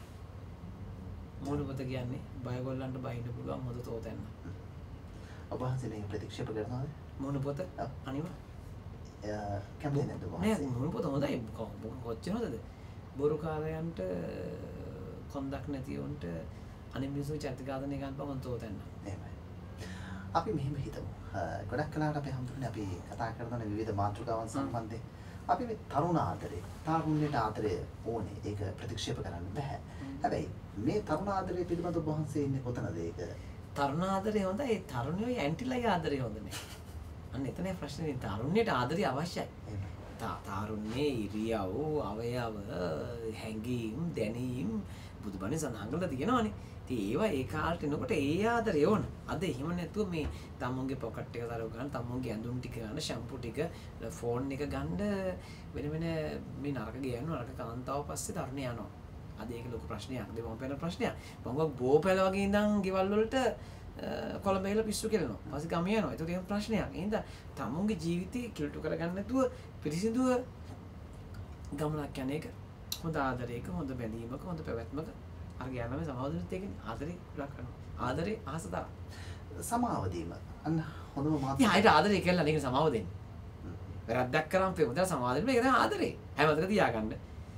මොනවද කියන්නේ? බයගොල්ලන්ට බයින්න පුළුවන් මොද තෝතැන්න. ඔබ වහන්සේ මේක ප්‍රතික්ෂේප කරනවද? මොන පොත? අනිවා. කැමති නැද්ද ඔබ වහන්සේ? නෑ මොන පොත හොඳයි. කොච්චරද? බොරුකාරයන්ට කොන්දක් නැති උන්ට අනිත් මිනිස්සු චරිතඝාතනය ගන්න බව මම තෝතැන්න. එහෙමයි. අපි මෙහෙම හිතමු. ගොඩක් කලාවට අපි හම්බුනේ අපි කතා කරන විවිධ මාතෘකාවන් සම්බන්ධයෙන් අපි මේ තරුණ ආදරේ, තරුණයට ආදරය ඕනේ. ඒක ප්‍රතික්ෂේප කරන්න බෑ. හැබැයි මේ තරුණ ආදරය පිළිබඳව ඔබ වහන්සේ ඉන්නේ කොතනද ඒක? තරුණ ආදරේ හොඳයි. ඒ තරුණයෝ ඇන්ටිලයි ආදරේ හොඳ නෑ. අන්න එතනයි ප්‍රශ්නේ. තරුණයට ආදරය අවශ්‍යයි. තාරුණ්‍යයේ ඉරියව්, අවයව, හැඟීම්, දැනීම් බුදුබණේ සඳහන් කරලා තියෙනවානේ. ඉතින් ඒවා ඒ කාලට එනකොට ඒ ආදරය ඕන. අද එහෙම නැතුව මේ තමුන්ගේ පොකට් එක තරව ගන්න, තමුන්ගේ ඇඳුම් ටික ගන්න, ෂැම්පු ටික, ෆෝන් එක ගන්න වෙන වෙන මේ නරක ගෑනු නරක කාන්තාව පස්සේ තරුණ යනවා. අද ඒක ලොකු ප්‍රශ්නයක්. දෙමව්පියන් ප්‍රශ්නයක්. මම බෝපැල වගේ ඉඳන් ගෙවල් වලට කොළඹ ගිහලා පිස්සු කෙලනවා. පස්සේ ගම යනවා. ඒක ඒක ප්‍රශ්නයක්. එහෙනම් තමුන්ගේ ජීවිතේ කිලුටු කරගන්න නැතුව පිරිසිදුව ගමනක් යන එක හොඳ ආදරයක, හොඳ බැඳීමක, හොඳ පැවැත්මක අර ගෑනම සමාවදිනුත් ඒකනේ ආදරේ ලක් කරනවා. ආදරේ අහසතර. සමාව දීම. අන්න හොඳම මාතෘකාව. ඉතින් ආයෙත් ආදරේ කියලා නේ සමාව දෙන්නේ. වැරද්දක් කරාම පෙමුදා සමාව දෙන්න මේක තමයි ආදරේ. හැමතැනක තියාගන්න.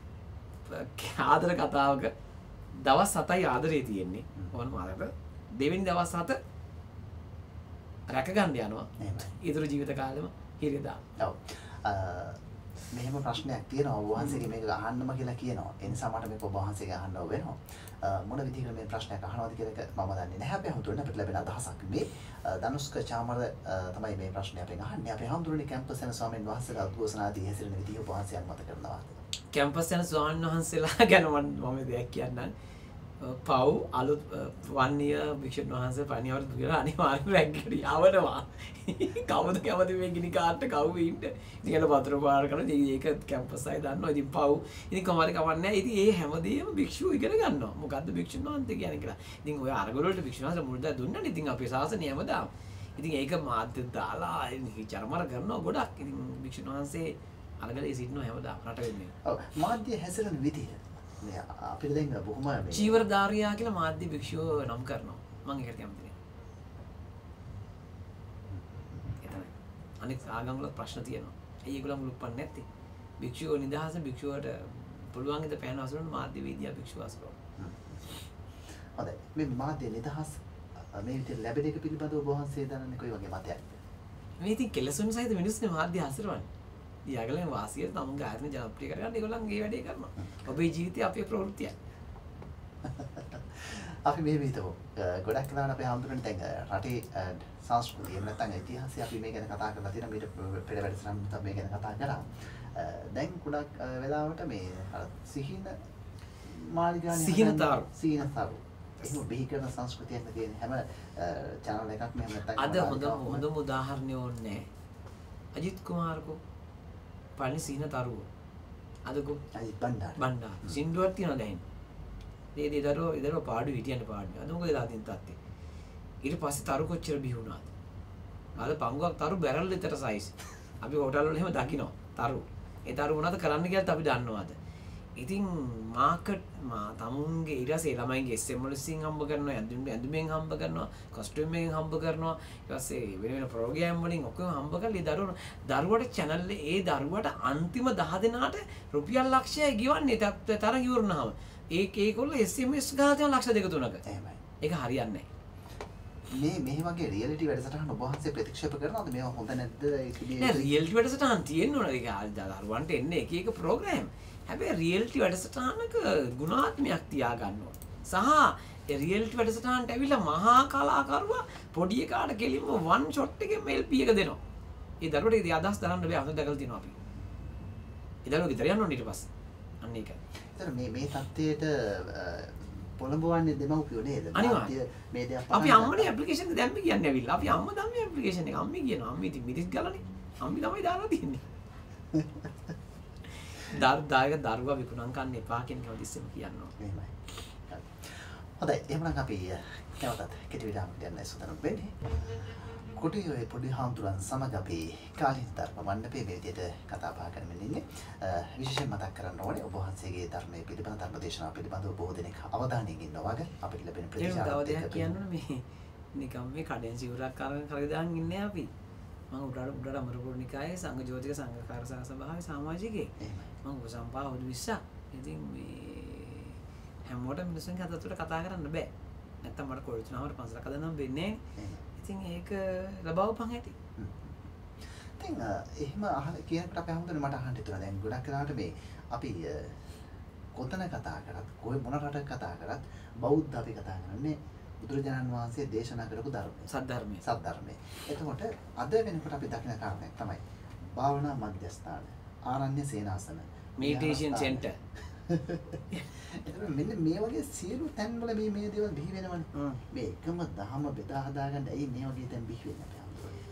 ආදර කතාවක දවස් හතයි ආදරේ තියෙන්නේ. ඕන මාතක දෙවෙනි දවස් හත රැක ගන්න යනවා. ඊතර ජීවිත කාලෙම හිරියදා. ඔව්. මෙහෙම ප්‍රශ්නයක් තියෙනවා ඔබ වහන්සේගේ මේක අහන්නම කියලා කියනවා. ඒ නිසා මට මේක ඔබ වහන්සේගෙන් අහන්න වෙනවා. මොන විදිහකට මේ ප්‍රශ්නයක් අහනවද කියලා මම දන්නේ නැහැ. අපි හමුදුරනේ අපිට ලැබෙන අදහසක් මේ ධනුෂ්ක චාමර තමයි මේ ප්‍රශ්නේ අපෙන් අහන්නේ. අපි හමුදුරනේ කැම්පස් යන ස්වාමීන් වහන්සේලා උද්ඝෝෂණාදී හැසිරෙන විදිහ ඔබ වහන්සේ අනුමත කරනවා. කැම්පස් යන ස්වාමීන් වහන්සේලා ගැන මම දෙයක් කියන්නම්. පව් අලුත් වන් ඉයර් භික්ෂුන් වහන්සේ පණිවරත් කියලා අනිවාර්යයෙන් රැග්ගට යවනවා. කවුද කැමති මේ ගිනි කාට්ට කවුවේ ඉන්න. ඉතින් ඒක වතුර පාර කරන ඉතින් ඒක කැම්පස් අය දන්නවා. ඉතින් පව් ඉතින් කොහොමද කවන්නේ නැහැ. ඉතින් ඒ හැමදේම භික්ෂුව ඉගෙන ගන්නවා. මොකද්ද භික්ෂුන් වහන්සේ කියන්නේ කියලා. ඉතින් ඔය අරගල වලට භික්ෂුන් වහන්සේ මුල්දා දුන්නානේ. ඉතින් අපේ ශාසනය හැමදාම. ඉතින් ඒක මාධ්‍ය දාලා චරමර කරනවා ගොඩක්. ඉතින් භික්ෂුන් වහන්සේ අරගලේ සිටිනවා හැමදාම රට වෙන්නේ. ඔව් මාධ්‍ය හැසිරෙන විදිහ මේ අපිට දැන් බොහොම මේ චීවරධාරියා කියලා මාධ්‍ය භික්ෂුව නම් කරනවා. මම ඒකට කැමති නෑ. එතන අනිත් ආගම් වල ප්‍රශ්න තියෙනවා. ඇයි ඒගොල්ලෝ මුලුප්පන්නේ නැත්තේ? භික්ෂුව නිදහස භික්ෂුවට පුළුවන් ඉද පෑන අසුරන මාධ්‍ය වේදියා භික්ෂුව අසුරන. හොඳයි. මේ මාධ්‍ය නිදහස් මේ විදිහට ලැබෙන එක පිළිබඳව ඔබ වහන්සේ දන්නන්නේ කොයි වගේ මතයක්ද? මේ ඉතින් කෙලසුන් සහිත මිනිස්සුනේ මාධ්‍ය අසුරවන්නේ. ඊයගලෙන් වාසිය තමුන්ගේ ආයතන ජනප්‍රිය කරගන්න ඒගොල්ලන් ඒ වැඩේ කරනවා. ඔබේ ජීවිතය අපේ ප්‍රවෘත්තියක්. අපි මේ විදිහට ගොඩක් වෙලාවට අපේ හඳුනන දැන් රටේ සංස්කෘතිය එහෙම නැත්නම් ඉතිහාසය අපි මේ ගැන කතා කරලා තියෙනවා. මීට පෙර වැඩසටහන් වලත් මේ ගැන කතා කරා. දැන් ගොඩක් වෙලාවට මේ අර සිහින මාලිගානේ සිහිනතරු සිහිනතරු එහෙම බිහි කරන සංස්කෘතියක් තියෙන හැම channel එකක් මෙහෙම නැත්නම් අද හොඳ හොඳම උදාහරණය ඕනේ අජිත් කුමාරකෝ පළි සිහිනතරුව අදකෝ අජිත් බණ්ඩාර බණ්ඩාර සින්දුවක් තියෙනවා දැන් මේ දේ දරුවෝ ඉදරෝ පාඩු හිටියන්න පාඩු අද මොකද වෙලා තියෙන තත්ත්වය ඊට පස්සේ තරු කොච්චර බිහි වුණාද අද පංගුවක් තරු බැරල් දෙතර සයිස් අපි හෝටල් වල එහෙම දකින්න තරු ඒ තරු මොනවද කරන්න කියලාත් අපි දන්නවාද ඉතින් මාකට් මා තමුන්ගේ ඊට පස්සේ ළමයින්ගේ එස් එම් වලින් හම්බ කරනවා ඇඳුම් ඇඳුමෙන් හම්බ කරනවා කොස්ටියුම්ෙන් හම්බ කරනවා ඊට පස්සේ වෙන වෙන ප්‍රෝග්‍රෑම් වලින් ඔක්කොම හම්බ කරලා ඒ දරුවෝ දරුවට channel ඒ දරුවට අන්තිම දහ දෙනාට රුපියල් ලක්ෂයක් ගෙවන්නේ තරග ඉවරනහම ඒක ඒගොල්ලෝ එස් එම් එස් ගහන ලක්ෂ දෙක තුනක එහෙමයි ඒක හරියන්නේ මේ මේ වගේ රියැලිටි වැඩසටහන ඔබ වහන්සේ ප්‍රතික්ෂේප කරනවද මේවා හොඳ නැද්ද ඒක නෑ රියැලිටි වැඩසටහන් තියෙන්න ඕන ඒක දරුවන්ට එන්නේ එක එක ප්‍රෝග්‍රෑම් හැබැයි රියැලිටි වැඩසටහනක ගුණාත්මයක් තියාගන්න ඕන සහ ඒ රියැලිටි වැඩසටහනට ඇවිල්ලා මහා කලාකරුවා පොඩි එකාට කෙලින්ම වන් ෂොට් එකෙන් එල් පී එක දෙනවා ඒ දරුවට ඒ අදහස් දරන්න බෑ අහන්න දැකලා තියෙනවා අපි ඒ දරුවෝ ගෙදර යන්න ඕන ඊට පස්සේ අන්න ඒකයි එතන මේ මේ තත්ත්වයට පොළඹවන්නේ දෙමව්පියෝ නේද? අනිවාර්යයෙන්. මේ දෙයක් අපි අම්මනේ ඇප්ලිකේෂන් එක දැම්මේ කියන්නේ ඇවිල්ලා. අපි අම්ම දැම්මේ ඇප්ලිකේෂන් එක. අම්මේ කියනවා අම්මේ ඉතින් මිරිස් ගලනේ. අම්මේ තමයි දාලා තියෙන්නේ. දරු දායක දරුවා විකුණන් කන්න එපා කියන එක ඉස්සෙම කියනවා. එහෙමයි. හොඳයි. එහෙනම් අපි නැවතත් කෙටි විරාමයකට යන්න සූදානම් වෙන්නේ. කොටි ඔය පොඩි හාමුදුරන් සමග අපි කාලීන ධර්ම මණ්ඩපයේ මේ විදිහට කතා බහ කරමින් ඉන්නේ. විශේෂයෙන් මතක් කරන්න ඕනේ ඔබ වහන්සේගේ ධර්මයේ පිළිබඳ ධර්ම දේශනාව පිළිබඳව බොහෝ දෙනෙක් අවධානයෙන් ඉන්නවා වගේ අපිට ලැබෙන ප්‍රතිචාර දෙයක් කියන්න මේ නිකම් මේ කඩෙන් සිවුරක් අරගෙන කරගෙන දාන් ඉන්නේ අපි. මම උඩට උඩට අමරපුරනිකායේ සංඝ ජෝතික සංඝකාර සභාවේ සමාජිකයෙක්. මම උපසම්පා හොදු විශ්සා. ඉතින් මේ හැමෝටම මිනිස්සුන්ගේ අතට කතා කරන්න බෑ. නැත්තම් මට කොල්චනාවට පන්සලක් හදන්නම් වෙන්නේ නැහැ. ඉතින් ඒක ලබවපන් ඇති. ඉතින් එහෙම අහන කියනකොට අපි හමුදුනේ මට අහන්න හිතුණා දැන් ගොඩක් වෙලාවට මේ අපි කොතන කතා කරත් කොයි මොන රටක කතා කරත් බෞද්ධ අපි කතා කරන්නේ බුදුරජාණන් වහන්සේ දේශනා කරපු ධර්මය. සද්ධර්මය. සද්ධර්මය. එතකොට අද වෙනකොට අපි දකින කාරණයක් තමයි භාවනා මධ්‍යස්ථාන, ආරණ්‍ය සේනාසන, මෙඩිටේෂන් සෙන්ටර්. මෙන්න මේ වගේ සියලු තැන්වල මේ මේ දේවල් බිහි වෙනවනේ. මේ එකම දහම බෙදා හදාගන්න ඇයි මේ වගේ තැන් බිහි වෙන්නේ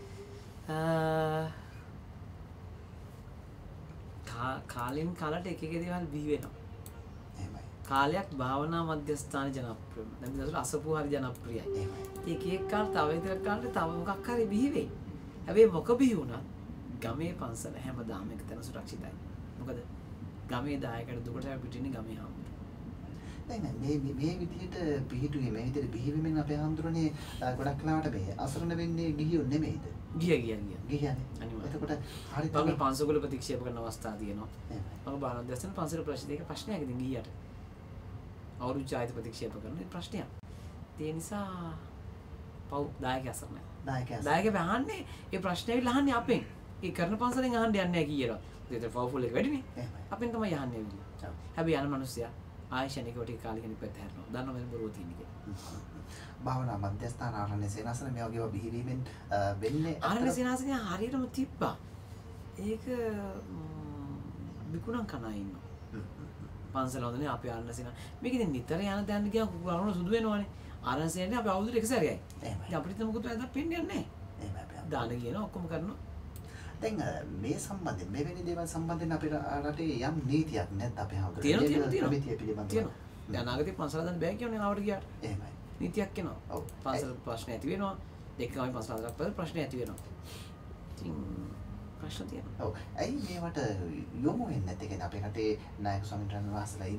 අපේ කාලෙන් කාලට එක එක දේවල් බිහි වෙනවා. එහෙමයි. කාලයක් භාවනා මධ්‍යස්ථාන ජනප්‍රියයි. දැන් දවසට අසපු හරි ජනප්‍රියයි. එහෙමයි. ඒක එක කාල තව ඉතර කාලේ තව මොකක් හරි බිහි වෙයි. හැබැයි මොක බිහි වුණත් ගමේ පන්සල හැමදාම එක තැන සුරක්ෂිතයි. මොකද ගමේ දායකට දුකට පිටින්නේ ගමේ හාමුදුරුවෝ. දැන් මේ මේ විදිහට පිහිටුවේ මේ විදිහට බිහිවීමෙන් අපේ හාමුදුරනේ ගොඩක් ලාවට මේ අසරණ වෙන්නේ ගිහියෝ නෙමෙයිද? ගිය ගිය ගිය. ගියනේ. අනිවාර්යයෙන්. එතකොට හරි තමයි පන්සල ප්‍රතික්ෂේප කරන අවස්ථා තියෙනවා. එහෙමයි. මම බාන දැසන පන්සල ප්‍රශ්න දෙක ප්‍රශ්නයක් ඉතින් ගියට. අවුරුදු ජාතික ප්‍රතික්ෂේප කරන ප්‍රශ්නයක්. ඒ නිසා පව් දායකය අසරණයි. දායකය. දායකය අහන්නේ ඒ ප්‍රශ්නේ ඇවිල්ලා අහන්නේ අපෙන්. ඒ කරන පන්සලෙන් අහන්න යන්නේ නැහැ කීයලා. ඒතර පව්ෆුල් එක වැඩිනේ. එහෙමයි. අපෙන් තමයි යන්නේ ඇවිල්ලා. හැබැයි යන මිනිස්සයා ආයශනික ටික කාලෙකින් ඉපැත්ත හැරෙනවා. දන්නව මම බොරුව තියෙන කියලා. භාවනා මධ්‍යස්ථාන ආරණ්‍ය සේනාසන මේ වගේ බිහිවීමෙන් වෙන්නේ ආරණ්‍ය සේනාසනය හරියටම තිබ්බා. ඒක විකුණන් කනා ඉන්නවා. පන්සල හොඳනේ අපේ ආරණ්‍ය සේනා. මේක ඉතින් නිතර යන තැනට ගියා කුකුරණ සුදු වෙනවනේ. ආරණ්‍ය සේනානේ අපි අවුරුදු එක සැරයයි. එහෙමයි. ඉතින් අපිට මොකද වැදගත් වෙන්නේ නැහැ. එහෙමයි අපි. දාන කියන ඔක්කොම කරනවා. දැන් මේ සම්බන්ධයෙන් මේ වෙනි දේවල් සම්බන්ධයෙන් අපේ රටේ යම් නීතියක් නැද්ද අපේ හාමුදුරුවෝ? තියෙනවා තියෙනවා තියෙනවා. ප්‍රමිතිය පිළිබඳව. තියෙනවා. දැන් අනාගතේ පන්සල දාන්න බෑ කියන්නේ ආවට ගියාට. එහෙමයි. නීතියක් එනවා. ඔව්. පන්සල ප්‍රශ්න ඇති වෙනවා. දෙකම පන්සල හතරක් පස්සේ ප්‍රශ්න ඇති වෙනවා. ඉතින් ප්‍රශ්න තියෙනවා. ඔව්. ඇයි මේවට යොමු වෙන්නේ නැත්තේ? කියන්නේ අපේ රටේ නායක ස්වාමීන් වහන්සේලා ඉන්නවා.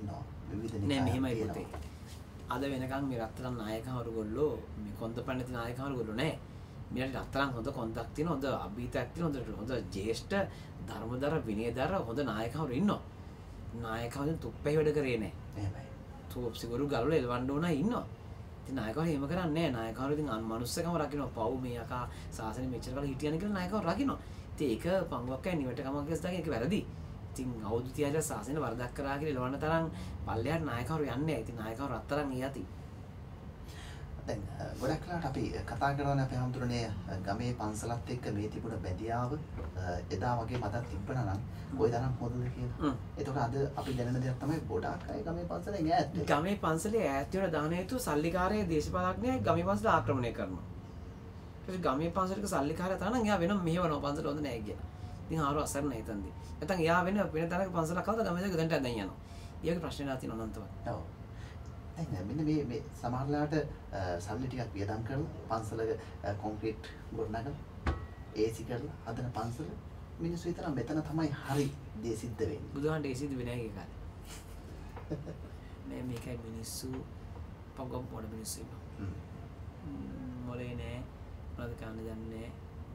විවිධ නෑ මෙහෙමයි පුතේ. අද වෙනකන් මේ රත්තරන් නායකවරු ගොල්ලෝ මේ කොන්ද පඬිතු නායකවරු ගොල්ලෝ නෑ. මෙයාට රත්තරන් හොඳ කොන්දක් තියෙන හොඳ අභීතයක් තියෙන හොඳ හොඳ ජේෂ්ඨ ධර්මදර විනයදර හොඳ නායකවරු ඉන්නවා. නායකවරුන් තුප්පැහි වැඩ කරේ නෑ. එහෙමයි. තෝප්සිවරු ගලවල එලවන්න ඕන ඉන්නවා. ඉතින් නායකවරු එහෙම කරන්නේ නෑ. නායකවරු ඉතින් මනුස්සකම රකින්නවා. පව් මේ යකා සාසනෙ මෙච්චර කාලෙ හිටියන කියලා නායකවරු රකින්නවා. ඉතින් ඒක පංගුවක් අය නිවට කමක් කියලා දාගෙන ඒක වැරදි. ඉතින් අවුරුදු තිහකට සාසනෙ වරදක් කරා කියලා එලවන්න තරම් පල්ලෙහාට නායකවරු යන්නේ නැහැ. ඉතින් නායකවරු අත්තරන් ඊයති. දැන් ගොඩක් වෙලාවට අපි කතා කරනවානේ අපේ හැමතුරනේ ගමේ පන්සලත් එක්ක මේ තිබුණ බැඳියාව එදා වගේ මතක් තිබ්බනා නම් ওই තරම් හොඳද කියලා. ඒතකොට අද අපි දැනෙන දෙයක් තමයි ගොඩාක් අය ගමේ පන්සලෙන් ඈත් වෙනවා. ගමේ පන්සලේ ඈත් වෙන දාන හේතු සල්ලිකාරයේ දේශපාලඥයෙක් ගමේ පන්සල ආක්‍රමණය කරනවා. ඊට ගමේ පන්සලක සල්ලිකාරයා තානම් එයා වෙනම මෙහෙවනවා පන්සල හොඳ නැහැ කියලා. ඉතින් ආරු අසරණ නැතන්දි. නැත්නම් එයා වෙන වෙන තැනක පන්සලක් කවදා ගමේ දෙක දැන්ට දැන් යනවා. ඊයගේ ප්‍රශ්නේ නාති අනන්තවත්. ඔව්. දැන් මෙන්න මේ මේ සමහරලාට සල්ලි ටිකක් වියදම් කරලා පන්සලක කොන්ක්‍රීට් ගොඩනගලා ඒසි කරලා හදන පන්සල මිනිස්සු හිතනවා මෙතන තමයි හරි දේ සිද්ධ වෙන්නේ. බුදුහාන්ට ඒ සිද්ධ වෙන්නේ නැහැ කාලේ. මේ මේකයි මිනිස්සු පොගම් පොඩ මිනිස්සු ඉන්නවා. මොලේ නෑ මොනවද කන්න දන්නේ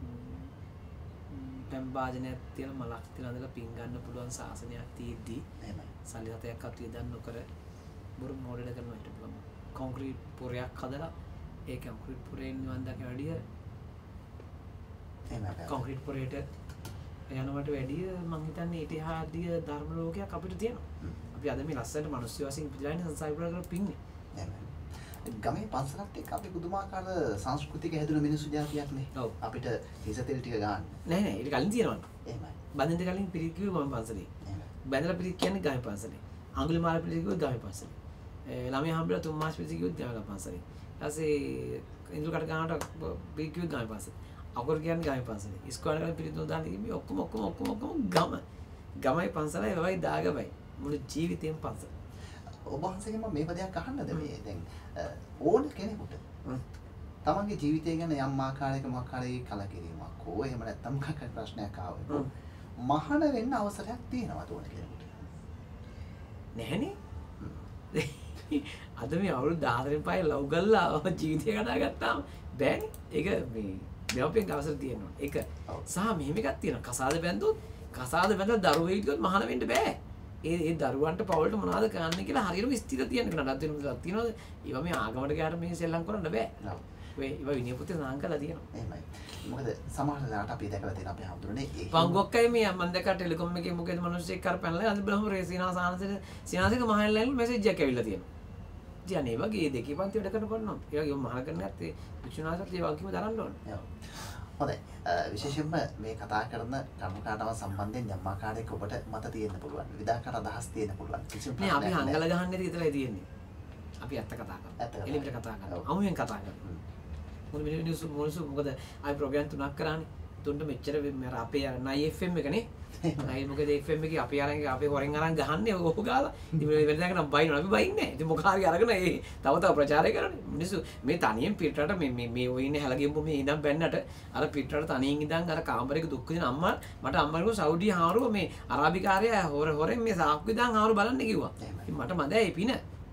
පැම් වාදනයක් තියලා මලක් තියලා අදලා පින් ගන්න පුළුවන් සාසනයක් තියෙද්දි එහෙමයි. සල්ලි හතයක් අත් වියදම් නොකර බොරු මොඩල් කරනවා ඊට පුළුවන්. කොන්ක්‍රීට් පොරයක් හදලා ඒ කොන්ක්‍රීට් පොරෙන් නිවන් දකින වැඩිය එහෙමයි. කොන්ක්‍රීට් පොරේට යනවට වැඩිය මං හිතන්නේ ඉතිහාසීය ධර්ම ලෝකයක් අපිට තියෙනවා. අපි අද මේ ලස්සනට මිනිස්සු වශයෙන් ඉපදිලා ඉන්න සංසාර පුරා පින්නේ. එහෙමයි. ගමේ පන්සලත් එක්ක අපි පුදුමාකාර සංස්කෘතික හැදුන මිනිස්සු జాතියක් නේ. ඔව්. අපිට හිස තෙල් ටික ගන්න. නෑ නෑ ඒක කලින් තියෙනවා. එහෙමයි. බඳින්න කලින් පිරිත් කිව්වේ මම පන්සලේ. එහෙමයි. බඳලා පිරිත් කියන්නේ ගමේ පන්සලේ. අඟුලිමාල පිරිත් කිව්වේ ගමේ පන්සලේ. ළමයා හම්බෙලා තුන් මාස පිරිත් කිව්වේ ගමේ පන්සලේ. ඊපස්සේ ඉන්දුල කට ගන්නට පිරිත් කිව්වේ ගමේ පන්සලේ. අකුරු කියන්නේ ගමේ පන්සලේ. ඉස්කෝලේ වල පිරිත් නොදාන කිව්වේ ඔක්කොම ඔක්කොම ඔක්කොම ඔක්කොම ගම. ගමයි පන්සලයි වයි දාගමයි. මුළු ජීවිතේම පන්සල. ඔබ වහන්සේගෙන් මම මේ පදයක් අහන්නද මේ දැන් ඕන කෙනෙකුට තමන්ගේ ජීවිතය ගැන යම් ආකාරයක මොකාරයක කලකිරීමක් හෝ එහෙම නැත්නම් මොකක් ප්‍රශ්නයක් ආවොත් මහාන වෙන්න අවසරයක් තියෙනවා ඕන කෙනෙකුට. නැහනේ. අද මේ අවුරුදු දහතරෙන් පහේ ලව් ගල්ලා ජීවිතය ගඩා ගත්තාම බෑනේ. ඒක මේ දෙවපෙන් අවසර තියෙනවා. ඒක සහ මෙහෙම එකක් තියෙනවා. කසාද බැන්දොත් කසාද බැන්දලා දරුවෙක් හිටියොත් මහාන වෙන්න බෑ. ඒ ඒ දරුවන්ට පවුලට මොනවද කරන්න කියලා හරියටම ස්ථිර තියෙන කෙනා නඩත් වෙන මුදලක් තියනවාද? ඒවා මේ ආගමට ගියාට මේ සෙල්ලම් කරන්න බෑ. නෑ. ඔය ඒවා විනය පොතේ සඳහන් කරලා තියෙනවා. එහෙමයි. මොකද සමහර වෙලාවට අපි දැකලා තියෙන අපේ හඳුරන්නේ ඒ පංගොක්කයි මේ මම දැක්ක ටෙලිකොම් එකේ මොකද මිනිස්සෙක් කර පැනලා අද බ්‍රහ්ම රේසිනා සානසෙ සිනාසික මහල්ලෙන් මෙසේජ් එකක් ඇවිල්ලා තියෙනවා. ඉතින් අනේ වගේ දෙකේ පන්ති වැඩ කරන පොන්නම්. ඒ වගේ මහා කරන්නත් ඒ විචුනාසත් ඒ වගේම දරන්න ඕනේ. හොඳයි. විශේෂයෙන්ම මේ කතා කරන කර්මකාටව සම්බන්ධයෙන් යම්මාකාරයක ඔබට මත තියෙන්න පුළුවන්. විවිධාකාර අදහස් තියෙන්න පුළුවන්. කිසිම නෑ අපි හංගල ගහන්නේ විතරයි තියෙන්නේ. අපි ඇත්ත කතා කරනවා. එළියට කතා කරනවා. අමුයෙන් කතා කරනවා. මොන මිනිස්සු මොනසු මොකද ආයි ප්‍රෝග්‍රෑම් තුනක් කරානේ. තුන්ට මෙච්චර මෙර අපේ නයි එෆ් එම් එකනේ. නයි මොකද එෆ් එම් එකේ අපි අරන් අපේ හොරෙන් අරන් ගහන්නේ ඕක ගාලා. ඉතින් මේ වෙලදාක නම් බයිනවා අපි බයින්නේ නැහැ. ඉතින් මොකක් හරි අරගෙන ඒ තව තව ප්‍රචාරය කරන්නේ. මිනිස්සු මේ තනියෙන් පිටරට මේ මේ මේ ඔය ඉන්නේ හැලගෙම්බු මේ ඉඳන් බැන්නට අර පිටරට තනියෙන් ඉඳන් අර කාමරයක දුක් විඳින අම්මා මට අම්මා සෞදි හාරුව මේ අරාබිකාරයා හොර හොරෙන් මේ සාක්කු ඉඳන් හාරු බලන්න කිව්වා. ඉතින් මට මදයි පින.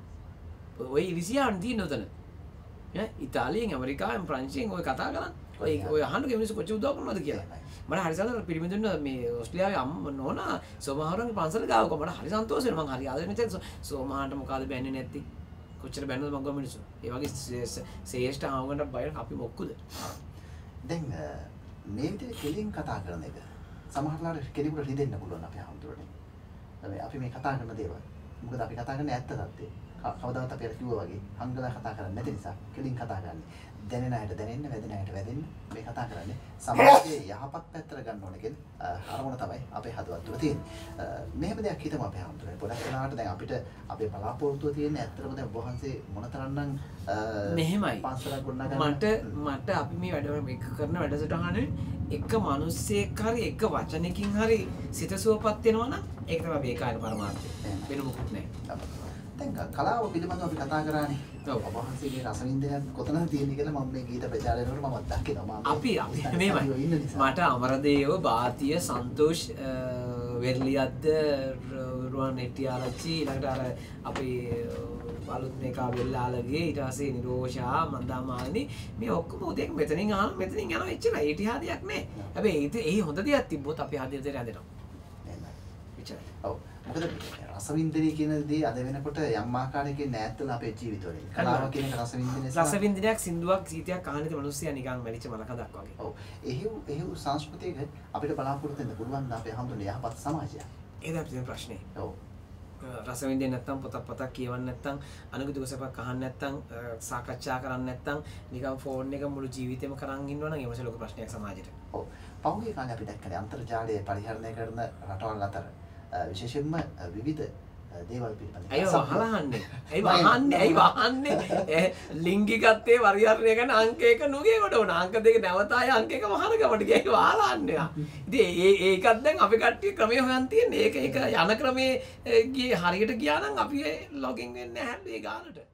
ඔය ඉරිසියාන් දින උතන. ඈ ඉතාලියෙන් ඇමරිකාවෙන් ප්‍රංශයෙන් ඔය කතා කරන්නේ. ඔය ඔය අහන්න මිනිස්සු කොච්චර උදව් කරනවද කියලා. මට හරි සතුටුයි පිරිමිදුන්න මේ ඕස්ට්‍රේලියාවේ අම්ම නෝනා සෝමහාරන්ගේ පන්සල ගාවක මට හරි සන්තෝෂ වෙනවා. මං හරි ආදරෙන් ඉතින් සෝමහාරන්ට මොකද බැන්නේ නැති. කොච්චර බැන්නද මං ගම මිනිස්සු. ඒ වගේ ශ්‍රේෂ්ඨ ආවගන්න බය අපි මොක්කුද. දැන් මේ විදිහට කෙලින් කතා කරන එක සමහරවිට කෙනෙකුට රිදෙන්න පුළුවන් අපේ හඳුරන්නේ. දැන් අපි මේ කතා කරන දේවල් මොකද අපි කතා කරන්නේ ඇත්ත තත්ත්වය. කවදාවත් අපි අර කිව්වා වගේ හංගලා කතා කරන්නේ නැති නිසා කෙලින් කතා කරන්නේ. දැනෙන අයට දැනෙන්න, වැදෙන අයට වැදෙන්න මේ කතා කරන්නේ. සමාජයේ යහපත් පැත්තට ගන්න ඕන කියන අරමුණ තමයි අපේ හදවත් තුළ තියෙන්නේ. මෙහෙම දෙයක් හිතමු අපේ හඳුරන්නේ. ගොඩක් වෙලාවට දැන් අපිට අපේ බලාපොරොත්තුව තියෙන්නේ ඇත්තටම දැන් වහන්සේ මොනතරම්නම් මෙහෙමයි. පන්සලක් ගොඩනගන්න මට මට අපි මේ වැඩ මේක කරන වැඩසටහනේ එක මිනිස්සෙක් හරි එක වචනකින් හරි සිත සුවපත් වෙනවා නම් ඒක තමයි මේ කාර්ය පරමාර්ථය. වෙන මොකුත් නැහැ. දැන් කලාව පිළිබඳව අපි කතා කරානේ. ඔව්. ඔබ වහන්සේගේ රසවින්දනයක් කොතනද තියෙන්නේ කියලා මම මේ ගීත ප්‍රචාරය කරනකොට මම දකිනවා. අපි අපි මේමයි. මට අමරදේව, බාතිය, සන්තෝෂ් වෙරලියද්ද රුවන් හෙට්ටිආරච්චි ඊළඟට අර අපේ අලුත් මේකා වෙල්ලාලගේ ඊට පස්සේ නිරෝෂා මන්දාමාලිනී මේ ඔක්කොම උදේක මෙතනින් ආන මෙතනින් යනවා එච්චරයි ඊට හදියක් නෑ හැබැයි ඒ ඒ හොඳ දෙයක් තිබ්බොත් අපි හදියට රැඳෙනවා එහෙමයි එච්චරයි ඔව් මොකද රසවින්දනය කියන දේ අද වෙනකොට යම් ආකාරයකින් ඈත්ලා අපේ ජීවිතවල කලාව කියන එක රසවින්දනය රසවින්දනයක් සින්දුවක් ගීතයක් අහන්නේ මනුස්සයා නිකන් මැරිච්ච මලකඳක් වගේ ඔව් එහෙව් එහෙව් සංස්කෘතියක අපිට බලාපොරොත්තු වෙන්න පුළුවන් ද අපේ හැමෝටම යහපත් සමාජයක් ඒ තමයි තියෙන ප්‍රශ්නේ ඔව් රසවින්දනය නැත්තම් පොතක් පතක් කියවන්න නැත්තම් අනුගත දුකසපක් අහන්න නැත්තම් සාකච්ඡා කරන්න නැත්තම් නිකන් ෆෝන් එක මුළු ජීවිතේම කරන් ඉන්නවා නම් ඒක ලොකු ප්‍රශ්නයක් සමාජෙට ඔව් පහුගිය කාලේ අපි දැක්කනේ අන්තර්ජාලය පරිහරණය කරන රටවල් අතර විශේෂයෙන්ම විවිධ දේවල් පිළිබඳව අයියෝ වහලහන්නේ ඇයි වහන්නේ ඇයි වහන්නේ ලිංගිකත්වයේ පරිහරණය කරන අංක එක නුගේ කොට උන අංක දෙක නැවත ආය අංක එක වහන ගමට ගියා ඒක වහලහන්නේ ඉතින් ඒ ඒකත් දැන් අපි කට්ටිය ක්‍රමයේ හොයන් තියෙන්නේ ඒක ඒක යන ක්‍රමයේ ගියේ හරියට ගියා නම් අපි ලොගින් වෙන්නේ නැහැ මේ ගානට